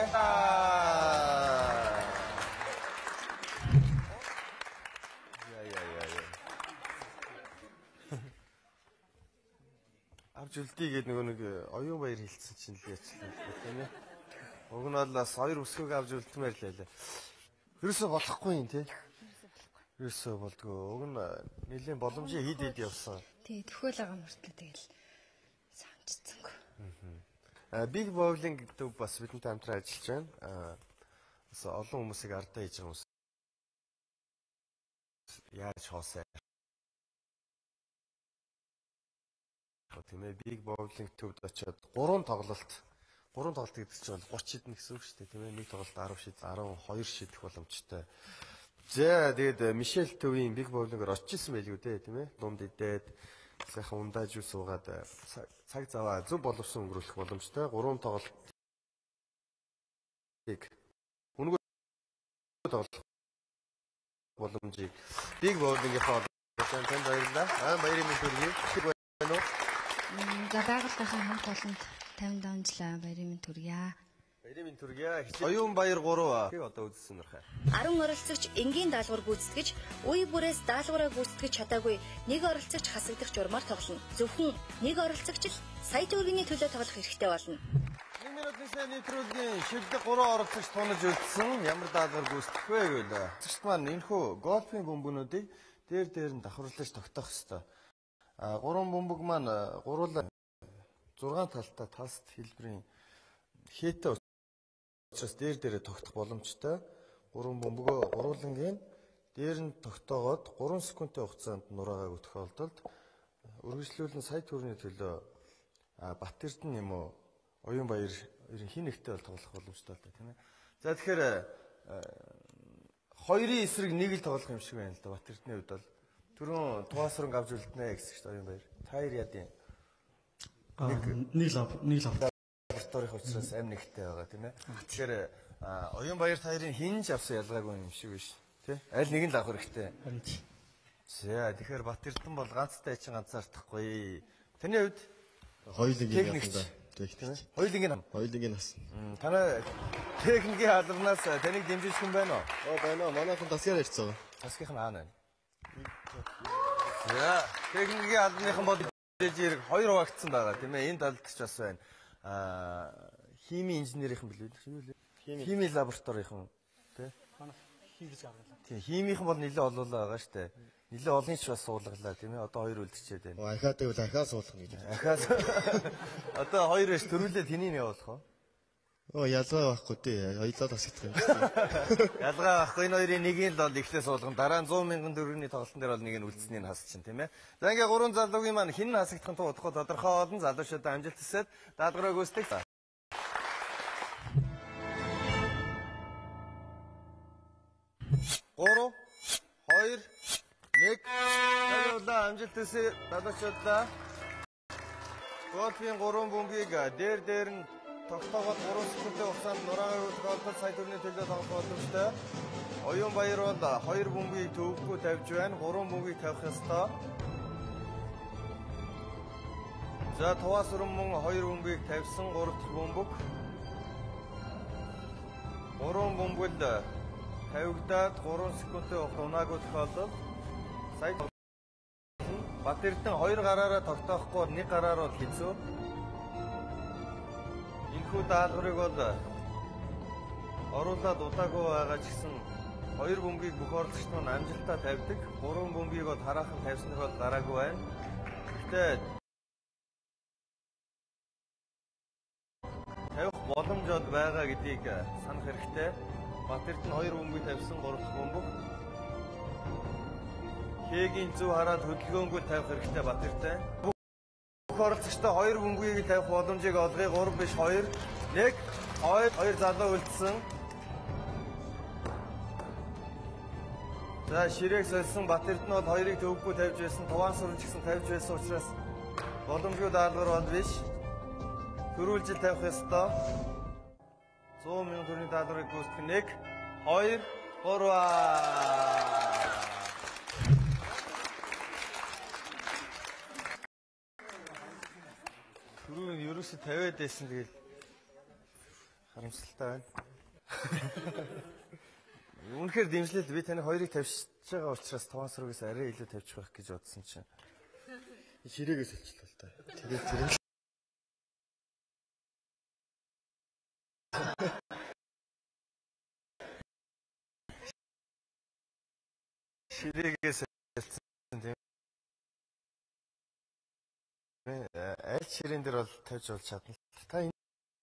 A: Авч
E: Жүлдий гэдэг нэг оюун баяр хэлсэн чинь л яачлаа тийм ээ. Уг нь бол бас 2 өсгөөг авч үлдмээр л байлаа. Ерөөсөө болохгүй юм тий. Ерөөсөө болдгоо. Уг нь нэлийн боломжийг хид явсан.
F: Тий, төхөөл байгаа мөртлөө тэгэл самжцсангүй.
E: Big Bowling гэдэг бас бидэнтэй хамтран ажиллаж байна. Бас олон хүмүүсийг ардаа хийж байгаа хүмүүс. Яаж хоосоо. Тийм ээ, Big Bowling төвд очиод 3 тоглолт гэдэг чинь бол 30 шиднэ гэсэн үг шүү дээ. Тийм ээ, нэг тоглолт 10 шид, 12 шидэх боломжтой. За тэгээд Мишель төвийн Big Bowling-оор очижсэн байлгүй дээ, тийм ээ. Дунд идээд сайхан ундааж юу суугаад цаг заваа зөв боловсон өнгөрүүлэх боломжтой. 3 тоглолтыг үнэгүй тоглох боломжийг Big Bowling-ийнхаа танд баярлалаа. Баярын мэнд хүргэе. байна уу?
F: За байгууллагын хамт олонд 50 дамжлаа баярын мэнд хүргье.
E: Баярын мэнд хүргье. Оюун баяр 3 одоо үзсэн нэрхэ.
D: 10 оролцогч энгийн даалгавар гүйцэтгэж, үе бүрээс даалгавраа гүйцэтгэж чадаагүй нэг оролцогч хасагдах журмаар тоглоно. Зөвхөн нэг оролцогч л сая төгрөгийн төлөө тоглох хэрэгтэй болно.
E: 1 минутын сайн нэвтрүүлгийн шилдэг 3 оролцогч тунаж үлдсэн. Ямар даалгавар гүйцэтгэх вэ гэвэл оролцогч маань энэхүү гольфийн бөмбөгнүүдийг дээр нь давхарлаж тогтоох ёстой. 3 бөмбөг маань гуруула 6 талтай таст хэлбэрийн хээтэй учраас дээрээ тогтох боломжтой. 3 бөмбөгөө гуруулангийн дээр нь тогтоогоод 3 секундын хугацаанд нураагааг тохиолдолд үргэлжлүүлэн сая төгрөгийн төлөө Бат Эрдэнэ юм уу оюун баяр хин нэгтэй бол тоглох боломжтой тийм ээ. За тэгэхээр хоёрын эсрэг нэг л тоглох юм шиг байна л да Бат Эрдэнэ хувьд бол түрүүн тугаасран авч үлднэ гэсэн чинь оюун баяр. Та хоёр яадын
C: нэг лав
E: лабораторийн учраас амь нэгтэй байгаа тийм ээ. Тэгэхээр оюун баяр таарын хинж авсан ялгаагүй юм шиг биш тий. Аль нэг нь л авах хэрэгтэй. За тэгэхээр Бат Эрдэнэ бол ганцтай чинь ганцаардахгүй. Таны хувьд
C: хоёулынгийн
E: явсан
C: тийм ээ.
E: Хоёулынгийн
C: нас.
E: Танай техникийн албанаас таныг дэмжиж хүн байна уу?
C: Байна. Манайхан тасгаар ирсэн.
E: Тасгийнх нь хаана байна? За техникийн албаныхан бол зэрэг 2 багтсан байгаа тийм ээ. Энэ талд ч бас байна. Хими инженерийнхэн билээ. Хими лабораторийнхэн тий. Тийм химийнхэн бол нэлээд олоолаа байгаа штэ. Нэлээд олонч бас суулгалаа тийм ээ. Одоо 2 үлдчихэд байна.
C: Ахаад байвал ахаа суулгах гэж.
E: Ахаад. Одоо 2 биш төрүүлээд хэнийг явуулах вэ?
C: Ялгаа байхгүй тий. Хоёлоо бас итгэх юм.
E: Ялгаа байхгүй. Энэ хоёрын нэгийг л бол эхлээ суулгана. Дараа нь 100 мянган төгрөгийн тоглолтын дээр бол нэг нь үлдсэнийг хасчихна тийм ээ. За ингээ 3 залуугийн маань хин хасагдахын тулд тодорхой олон залуучуудаа амжилт хүсээд даалгавраа гүйцэтгэх. 3 2 1 Ялуулаа амжилт хүсье залуучуудаа. Гольфийн 3 бөмбөгийг дээр нь тогтоогоод 3 секундын хугацаанд нураагаа тохиолдол сая төгрөгийн төлөө тоглох боломжтой. Оюун баяр бол 2 бөмбөгийг төвөггүй тавьж байна. 3 бөмбөгийг тавих ёстой. За Туваас өрөмөн 2 бөмбөгийг тавьсан 3 дахь бөмбөг. 3 бөмбөг л тавигдаад 3 секундын хугацаанд унаагүй тохиолдол сая Бат Эрдэнэ 2 гараараа тогтоохгүй 1 гараар бол хэцүү. Энэхүү даалгаврыг бол оруулаад удаагүй байгаа ч гэсэн 2 бөмбөгийг бүх оролцогчид нь амжилтаа тавьдаг. 3 бөмбөгийг бол хараахан тавьсныг бол гараагүй байна. Гэхдээ тавих боломж бол байгаа гэдгийг санах хэрэгтэй. Бат Эрдэнэ 2 бөмбөгийг тавьсан 3 дахь бөмбөг. Хэгийн зөв хараад хөдөлгөөнгөө тавих хэрэгтэй Бат Эрдэнэ. Бүх оролцогчтой 2 бөмбөгийг тавих боломжийг олгоё. 3 биш 2. 1 2 залуу үлдсэн. За ширээг сольсон Бат Эрдэнэ бол 2-ыг төвөггүй тавьж байсан. Туваас өрн ч гэсэн тавьж байсан учраас боломжгүй даалгавар бол биш. Төрүүлжил тавих ёстой. 100 мянган төгрөгийн даалгаврыг гүйцэтгэх 1 2 3 Түрүүн ерөөсө 50-аад байсан тэгэл харамсалтай байна. Үнэхээр дэмжлэл би таны хоёрыг тавьчихж байгаа учраас Томас руугаас арай илүү тавьчих байх гэж бодсон чинь.
C: Ширээгээ сэлчлээ л та. Тэгээд
E: Ширээс хэлсэн тийм. Аль ширээн дээр бол тавьж болж чадна. Та энэ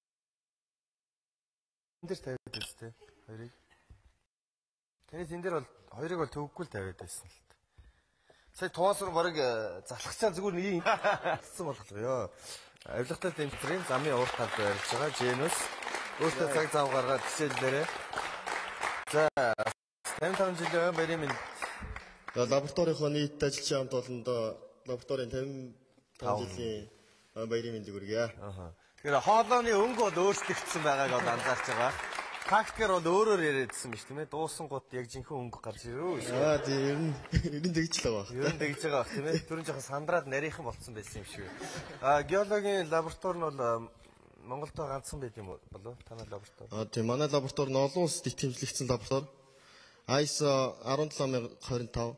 E: дээр тавиад байс тээ. Хоёрыг. Тэний энэ дээр бол хоёрыг бол төвөггүй л тавиад байсан л та. Сая туусар барыг залхацаа зүгээр нэг хэлсэн болгоё. Авилгатай тэмцэрийн замын урт талд барьж байгаа Женус өөртөө цаг зав гаргаад хичээлдээрээ. За 55 жилийн баярын минь
C: лабораторийнхоо нийт ажилчин хамт олондоо лабораторийн 55 жилийн баярын мэндийг хүргье.
E: Тэгэхээр хоолойны өнгө бол өөрчлөгдсөн байгааг бол анзаарч байгаа. Тактикэр бол өөрөөр яриадсэн биш тийм ээ. Дуусан гут яг жинхэнэ өнгө гарч ирөө.
C: Тийм ер нь тэгж л байгаа.
E: Ер нь тэгж байгаа бах тийм ээ. Түрүүн жоохон сандраад нарийнхан болцсон байсан юм шиг. Геологийн лаборатори нь бол Монголд ганцхан байт юм болов? Танай лаборатори.
C: Тийм манай лаборатори нь олон улсад итгэмжлэгдсэн лаборатори. ISO 17025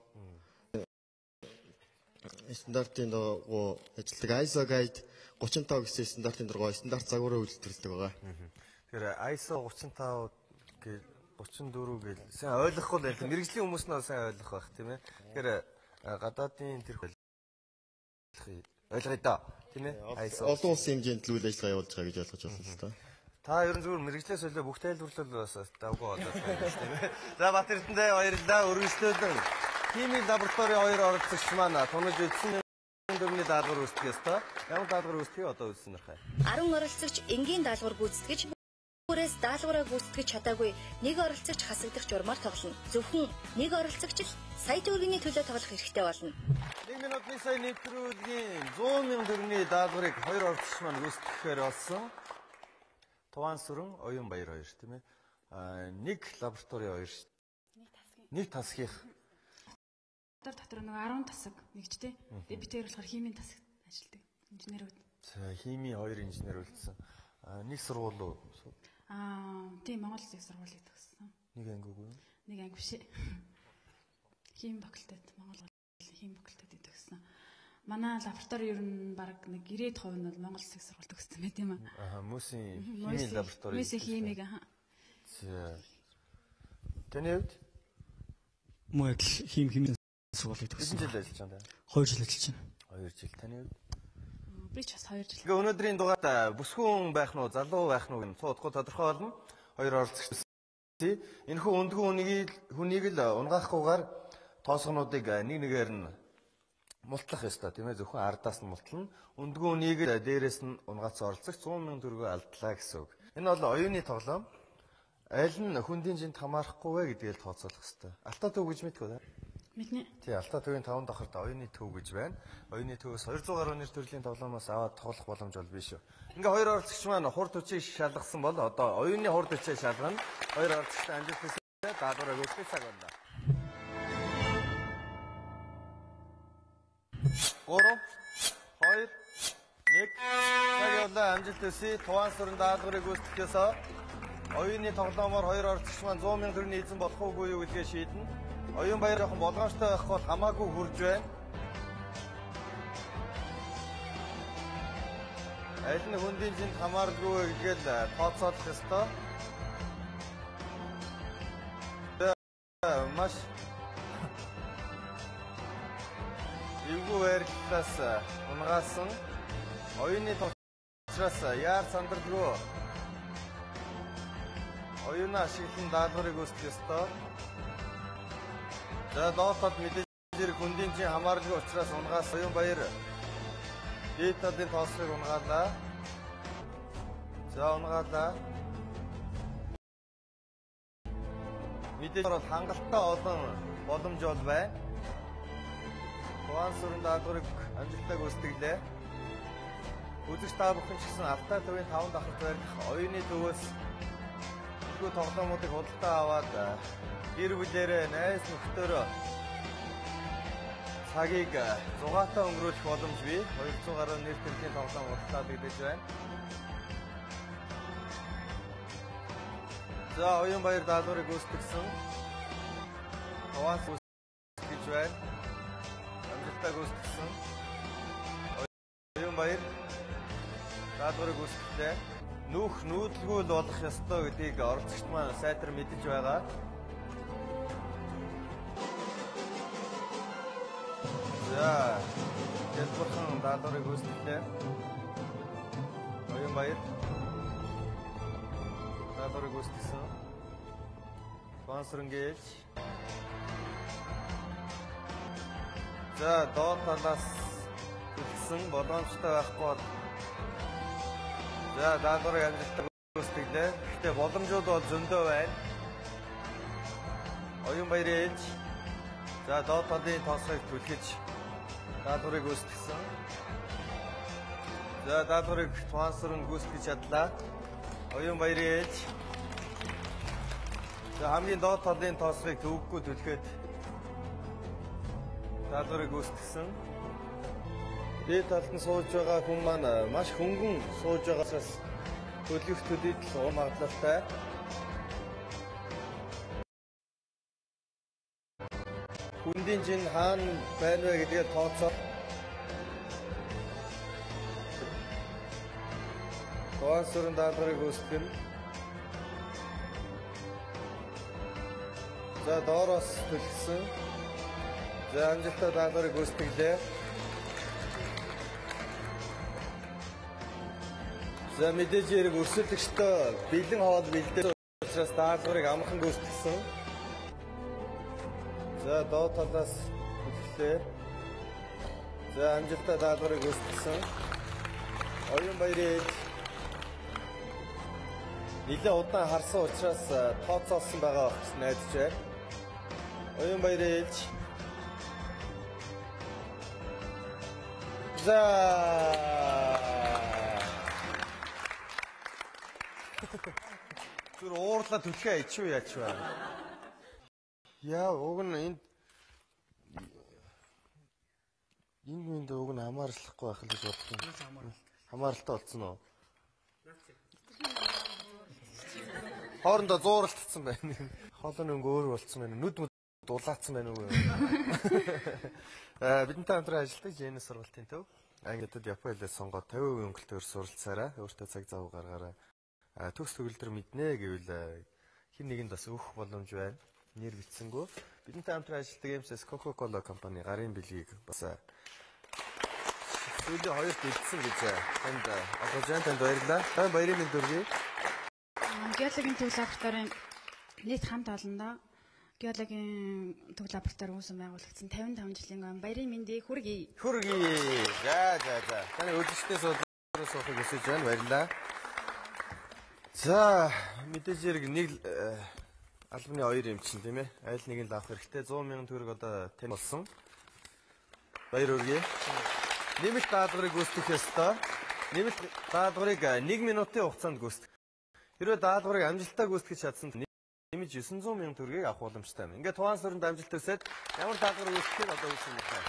C: стандартын дагуу ажилладаг ISO Guide 35 гэсэн стандартын дагуу стандарт загвараа үйлдвэрлэдэг байгаа.
E: Тэгэхээр ISO 35 гэж 34 гэж сайн ойлгохгүй л байл. Мэргэжлийн хүмүүс нь сайн ойлгох байх тийм ээ. Тэгэхээр гадаадын тэр ойлгоё да тийм ээ. ISO
C: олон улсын хэмжээнд л үйл ажиллагаа явуулж байгаа гэж ойлгож байна л та.
E: Та ер нь зүгээр мэргэжлээс солио бүх тайлбарлал бас давгүй болоод байна тийм ээ. За Батэрдэндээ баярлалаа. Өргөжлөлөн химийн лаборатори хоёр оролцогч маань тунаж үзсэн дөрвний даалгавар үүсгэх ёстой. Ямар даалгавар үүсгэе одоо үзсэн нэрхээ.
D: 10 оролцогч энгийн даалгавар гүйцэтгэж бүрээс даалгавраа гүйцэтгэж чадаагүй нэг оролцогч хасагдах журмаар тоглоно. Зөвхөн нэг оролцогч л сая төгрөгийн төлөө тоглох хэрэгтэй болно.
E: 1 минутын сая нэвтрүүлгийн 100 мянган төгрөгийн даалгаврыг хоёр оролцогч маань гүйцэтгэхээр болсон. Туван сүрэн оюун баяр хоёр тийм ээ. Нэг лаборатори хоёр. Нэг тасгих.
B: Дотор нэг 10 тасаг нэгжтэй. Би тэр болохоор химийн тасаг ажилладаг. Инженерүүд.
E: За химийн хоёр инженер үлдсэн. Нэг сургууль уу?
B: Тийм Монгол Улсын сургуулийг төгссөн.
E: Нэг анги үгүй юу?
B: Нэг анги биш. Химийн факультет Монгол Улсын химийн факультетыг төгссөн. Манай лаборатори ер нь баг нэг 90% нь бол Монгол Улсын сургууль төгссөн байт юм аа.
E: Мөсийн химийн лаборатори.
B: Мөсийн химиг
E: За. Тэний хувьд
G: муу яг химийн сургуулийг төгссөн.
E: Хэдэн жил ажиллаж байна?
G: 2 жил ажиллаж байна.
E: 2 жил. Таны хувьд?
B: Би ч бас 2 жил.
E: Ингээ өнөөдрийн дугаарт бүсгүн байх нь уу, залуу байх нь уу гэж цуудахгүй тодорхой болно. Хоёр оролцогч. Энэхүү өндгөө хүнийг л унгаахгүйгээр тоосгонуудыг нэг нэгээр нь мултлах ёстой тийм ээ. Зөвхөн ардаас нь мултлана. Өндгөө хүнийг л дээрээс нь унгаацсан оролцогч 100 мянган төгрөгөө алдлаа гэсэн үг. Энэ бол оюуны тоглоом. Аль нь хүндийн жинд хамаарахгүй вэ гэдгийг тооцоолох ёстой. Алтаа төв гэж мэдгүй үү?
B: Мэднэ.
E: Тий, Алтаа төвийн 5 давхарт оюуны төв гэж байна. Оюуны төвөөс 200 гаруй нэр төрлийн тоглоомоос аваад тоглох боломж бол биш үү. Ингээ хоёр оролцогч маань хурд хүчийг шалгасан бол одоо оюуны хурд хүчийг шалгана. Хоёр оролцогчтой амжилт хүсье даалгавраа өгөх цаг байна. 3 2 1 цаг явлаа амжилт хүсье. Туван сүрэн даалгаврыг гүйцэтгэхээс оюуны тоглоомоор хоёр оролцогч маань 100 мянган төгрөгийн эзэн болох уугүй юу гэдгээ шийднэ. Оюун баяр жоохон болгоомжтой байх бол хамаагүй хурж байна. Аль нь хүндийн жинд хамааралгүй гэдгээл тооцоолох ёстой. Маш эвгүй байрлалаас унгаасан оюуны тогтчраас яар сандардгүй оюунаа ашиглан даалгаврыг үүсгэх ёстой. За доотод мэдээж хэрэг хүндийн чин хамааралгүй учраас унгаас оюун баяр дээд талын тооцоог унгаалаа. За унгаалаа. Мэдээж бол хангалттай олон боломж бол байна. Туван сүрэн даалгаврыг амжилттай гүйцэтгэлээ. Үзэгч та бүхэн ч гэсэн Алтаа төвийн 5 давхарт барих оюуны төвөөс ихүү тоглоомуудыг худалдаа аваад гэр бүлээрээ найз нөхдөөрөө цагийг зугаатаа өнгөрүүлэх боломж бий. 200 гаруй нэр төрлийн тоглоом худалдаад идэж байна. За оюун баяр даалгаврыг гүйцэтгсэн. Туван гэж байна. Амжилттай гүйцэтгсэн. Оюун баяр даалгаврыг гүйцэтгэлээ. нүүх нүүдэлгүй болох ёстой гэдгийг оролцогчд маань сайтар мэдэж байгаа. За, Гэлбурхан даалгаврыг гүйцэтгэлээ. Оюун баяр. Даалгаврыг гүйцэтгсэн. Спонсор ингэж. За, доод талаас төлсөн боломжтой байхгүй бол за, даалгаврыг амжилттай гүйцэтгэлээ. Гэхдээ боломжууд бол зөндөө байна. Оюун баяр ээж. За, доод талын тоосхыг түлхэж даалгаврыг гүйцэтгсэн. За, даалгаврыг спонсорын гүйцэтгэж чадлаа. Оюун баяр ээж. За, хамгийн доод талын тоосхыг төвөггүй түлхээд даалгаврыг гүйцэтгсэн. Дээд талд нь сууж байгаа хүн маань маш хөнгөн сууж байгаасаас төлөвлөлтүүдэд л магадлалтай. Хүндийн чинь хаана байна вэ гэдгээ тооцоо. Спонсорын даалгаврыг гүйцэтгэн. За, доороос төлсөн. За, амжилттай даалгаврыг гүйцэтгэлээ. За, мэдээж хэрэг өрсөлдөгчдөө бэлэн хоол бэлдээ учраас даалгаврыг амархан гүйцэтгсэн. За, доод талаас төлөвлөлээ. За, амжилттай даалгаврыг гүйцэтгсэн. Оюун баяр ээж. Нилээ удаан харсан учраас тооцоолсон байгаа гэж найдаж байна. Оюун баяр ээж. За. Зүр уурлаа төлхөө ичүү яач вэ? Яа, уг нь энд уг нь хамаарлахгүй байх л гэж бодсон. Хамаарлалтай болсон уу? Хоорондоо зууралтцсан байна. Хоолой нэг өөр болцсон байна. Нүд дулаацсан байна уу? Бидэнтэй хамтран ажилладаг Жэнэс сургалтын төв. Ангидад Япон хэлээр сонгоод 50% өнгөлтөөр суралцаарай. Өөртөө цаг зав гаргаарай. Төгс төгөлдөр мэднэ гэвэл хин нэгэнд бас өөх боломж байна. Нэр битсэнгүү. Бидэнтэй хамтран ажилладаг MSS Coca-Cola компани гарын бэлгийг бас сүүлийн 2 бэлдсэн гэж танд олгож байна. Танд баярлалаа. Тань баярын мэнд хүргэе.
H: Геологийн төв лабораторийн нийт хамт олондоо геологийн төв лаборатори үүсгэн байгуулагдсан 55 жилийн өмнө баярын мэндийг хүргэе.
E: Хүргэе. За. Таны үзэгчдээс бол суухыг хүсэж байна. Баярлалаа. За, мэдээж хэрэг нэг албаны 2 юм чинь тийм ээ. Айл нэг нь авах хэрэгтэй. 100,000 төгрөг одоо тань болсон. Баяр хүргэе. Нэмэлт даалгаврыг гүйцэтгэх ёстой. Нэмэлт даалгаврыг 1 минутын хугацаанд гүйцэтгэх. Хэрвээ даалгаврыг амжилттай гүйцэтгэж чадсан нэмж 900,000 төгрөгийг авах боломжтой юм. Ингээд тухайн сөрөнд амжилт төсөөд ямар даалгавар гүйцэтгэхийг одоо үүсгэн байна.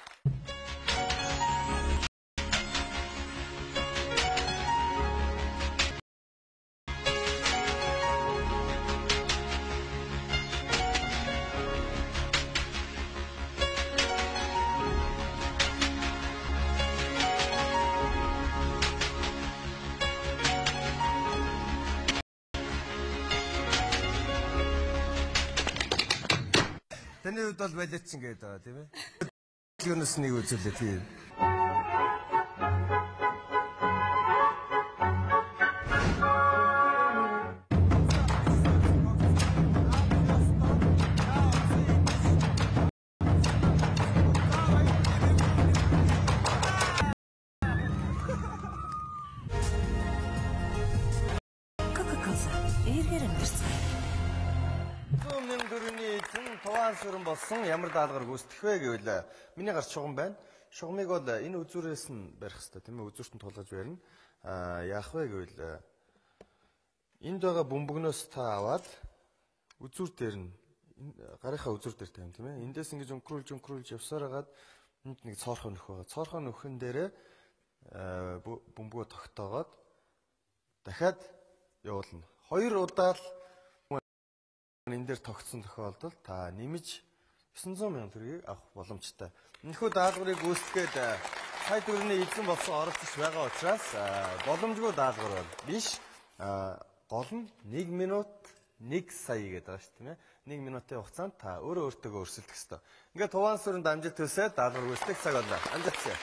E: Таны хувьд бол балет ч ингээд байгаа тийм ээ. Юунаас нэг үзүүлээ тийм. Сүрэн болсон ямар даалгавар гүйцэтгэх вэ гэвэл миний гарч шугам байна. Шугамыг бол энэ үзүүрээс нь барих хэрэгтэй тийм ээ. Үзүүрт нь тулгаж барина. Яах вэ гэвэл энд байгаа бөмбөгнөөс та аваад үзүүр дээр нь гарынхаа үзүүр дээр тавина тийм ээ. Эндээс ингэж өнкрүүлж явсаар хагаад энд нэг цоорхоо нөх байгаа. Цоорхоо нөхөн дээрээ бөмбөгөө тогтоогоод дахиад явуулна. 2 удаа л энэ дээр тогтсон тохиолдолд та нэмж 900,000 төгрөгийг авах боломжтой. Энэхүү даалгаврыг гүйцэтгээд сая төгрөгийн эзэн болсон оролцогч байгаа учраас боломжгүй даалгавар бол биш. Гол нь 1 минут 1 сая гэдэг байгаа шүү дээ. 1 минутын хугацаанд та өөртөө өрсөлдөх ёстой. Ингээд туван сүрэнд амжилт төсөө даалгавар гүйцэтгэх цаг боллоо. Амжилт хүсье.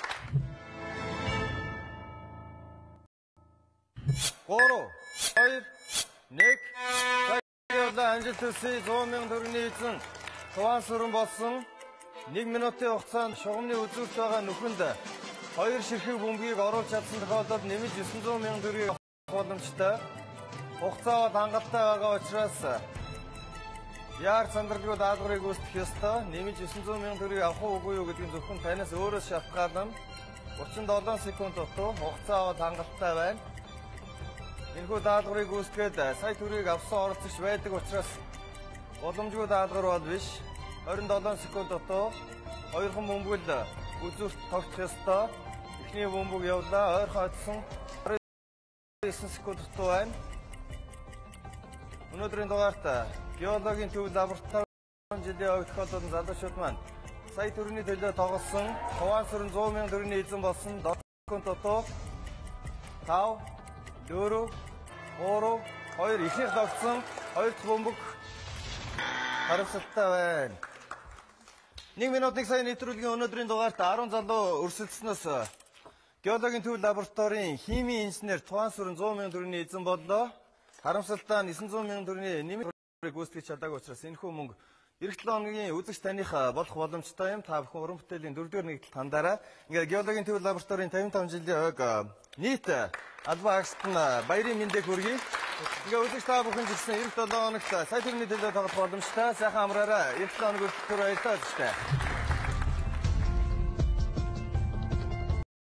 E: 3 2 1 амжилт төсөө 100 мянган төгрөгийн эзэн туван сүрэн болсон 1 минутын хугацаанд шугамны үзүүлэлт байгаа нүхэнд 2 ширхэг бөмбөгийг оруулж чадсан тохиолдолд нэмж 900 мянган төгрөгийг авах боломжтой. Хугацаа хангалттай байгаа учраас яар сандралгүй даалгаврыг гүйцэтгэх ёстой. Нэмж 900 мянган төгрөгийг авах уугүй юу гэдгийг зөвхөн танаас өөрөөс шалтгаалan 37 секунд дутуу хугацаа хангалттай байна. Энэхүү даалгаврыг гүйцэтгээд сая төгрөгийг авсан оролцогч байдаг учраас боломжгүй даалгавар бол биш. 27 секунд дутуу хоёрхан бөмбөг үзүүрт тогтох ёстой. Эхний бөмбөг явлаа. Ойрхон очсон 9 секунд дутуу байна. Өнөөдрийн дугаарт геологийн төв лаборатори жилийн ойг тохиолдсон залуучууд маань сая төгрөгийн төлөө тоглосон. Туван сүрэн 100 мянган төгрөгийн эзэн болсон 7 секунд дутуу 5 4 3 2 ихнийх тогтсон. Хоёр дахь бөмбөг харамсалтай байна. 1 минут 1 сая нэвтрүүлгийн өнөөдрийн дугаарт 10 залуу өрсөлдснөөс геологийн төв лабораторийн химийн инженер Туван сүрэн 100 мянган төгрөгийн эзэн боллоо. Харамсалтай 900 мянган төгрөгийн нэмэлт гүйцэтгэж чадаагүй учраас энэхүү мөнгө эх 7 хоногийн үзэгч таних болох боломжтой юм. Та бүхэн уран бүтээлийн 4-р нэгдэлд хандаарай. Ингээд геологийн төв лабораторийн 55 жилийн ойг нийт албан агшид нь баярын мэндийг хүргэе. Ингээд үзэгч та бүхэн жигсэн эх 7 хоногт сая төгрөгийн төлөө тоглох боломжтой. Сайхан амраарай. Эх 7 хоног өртөлтөөр баярлалаа.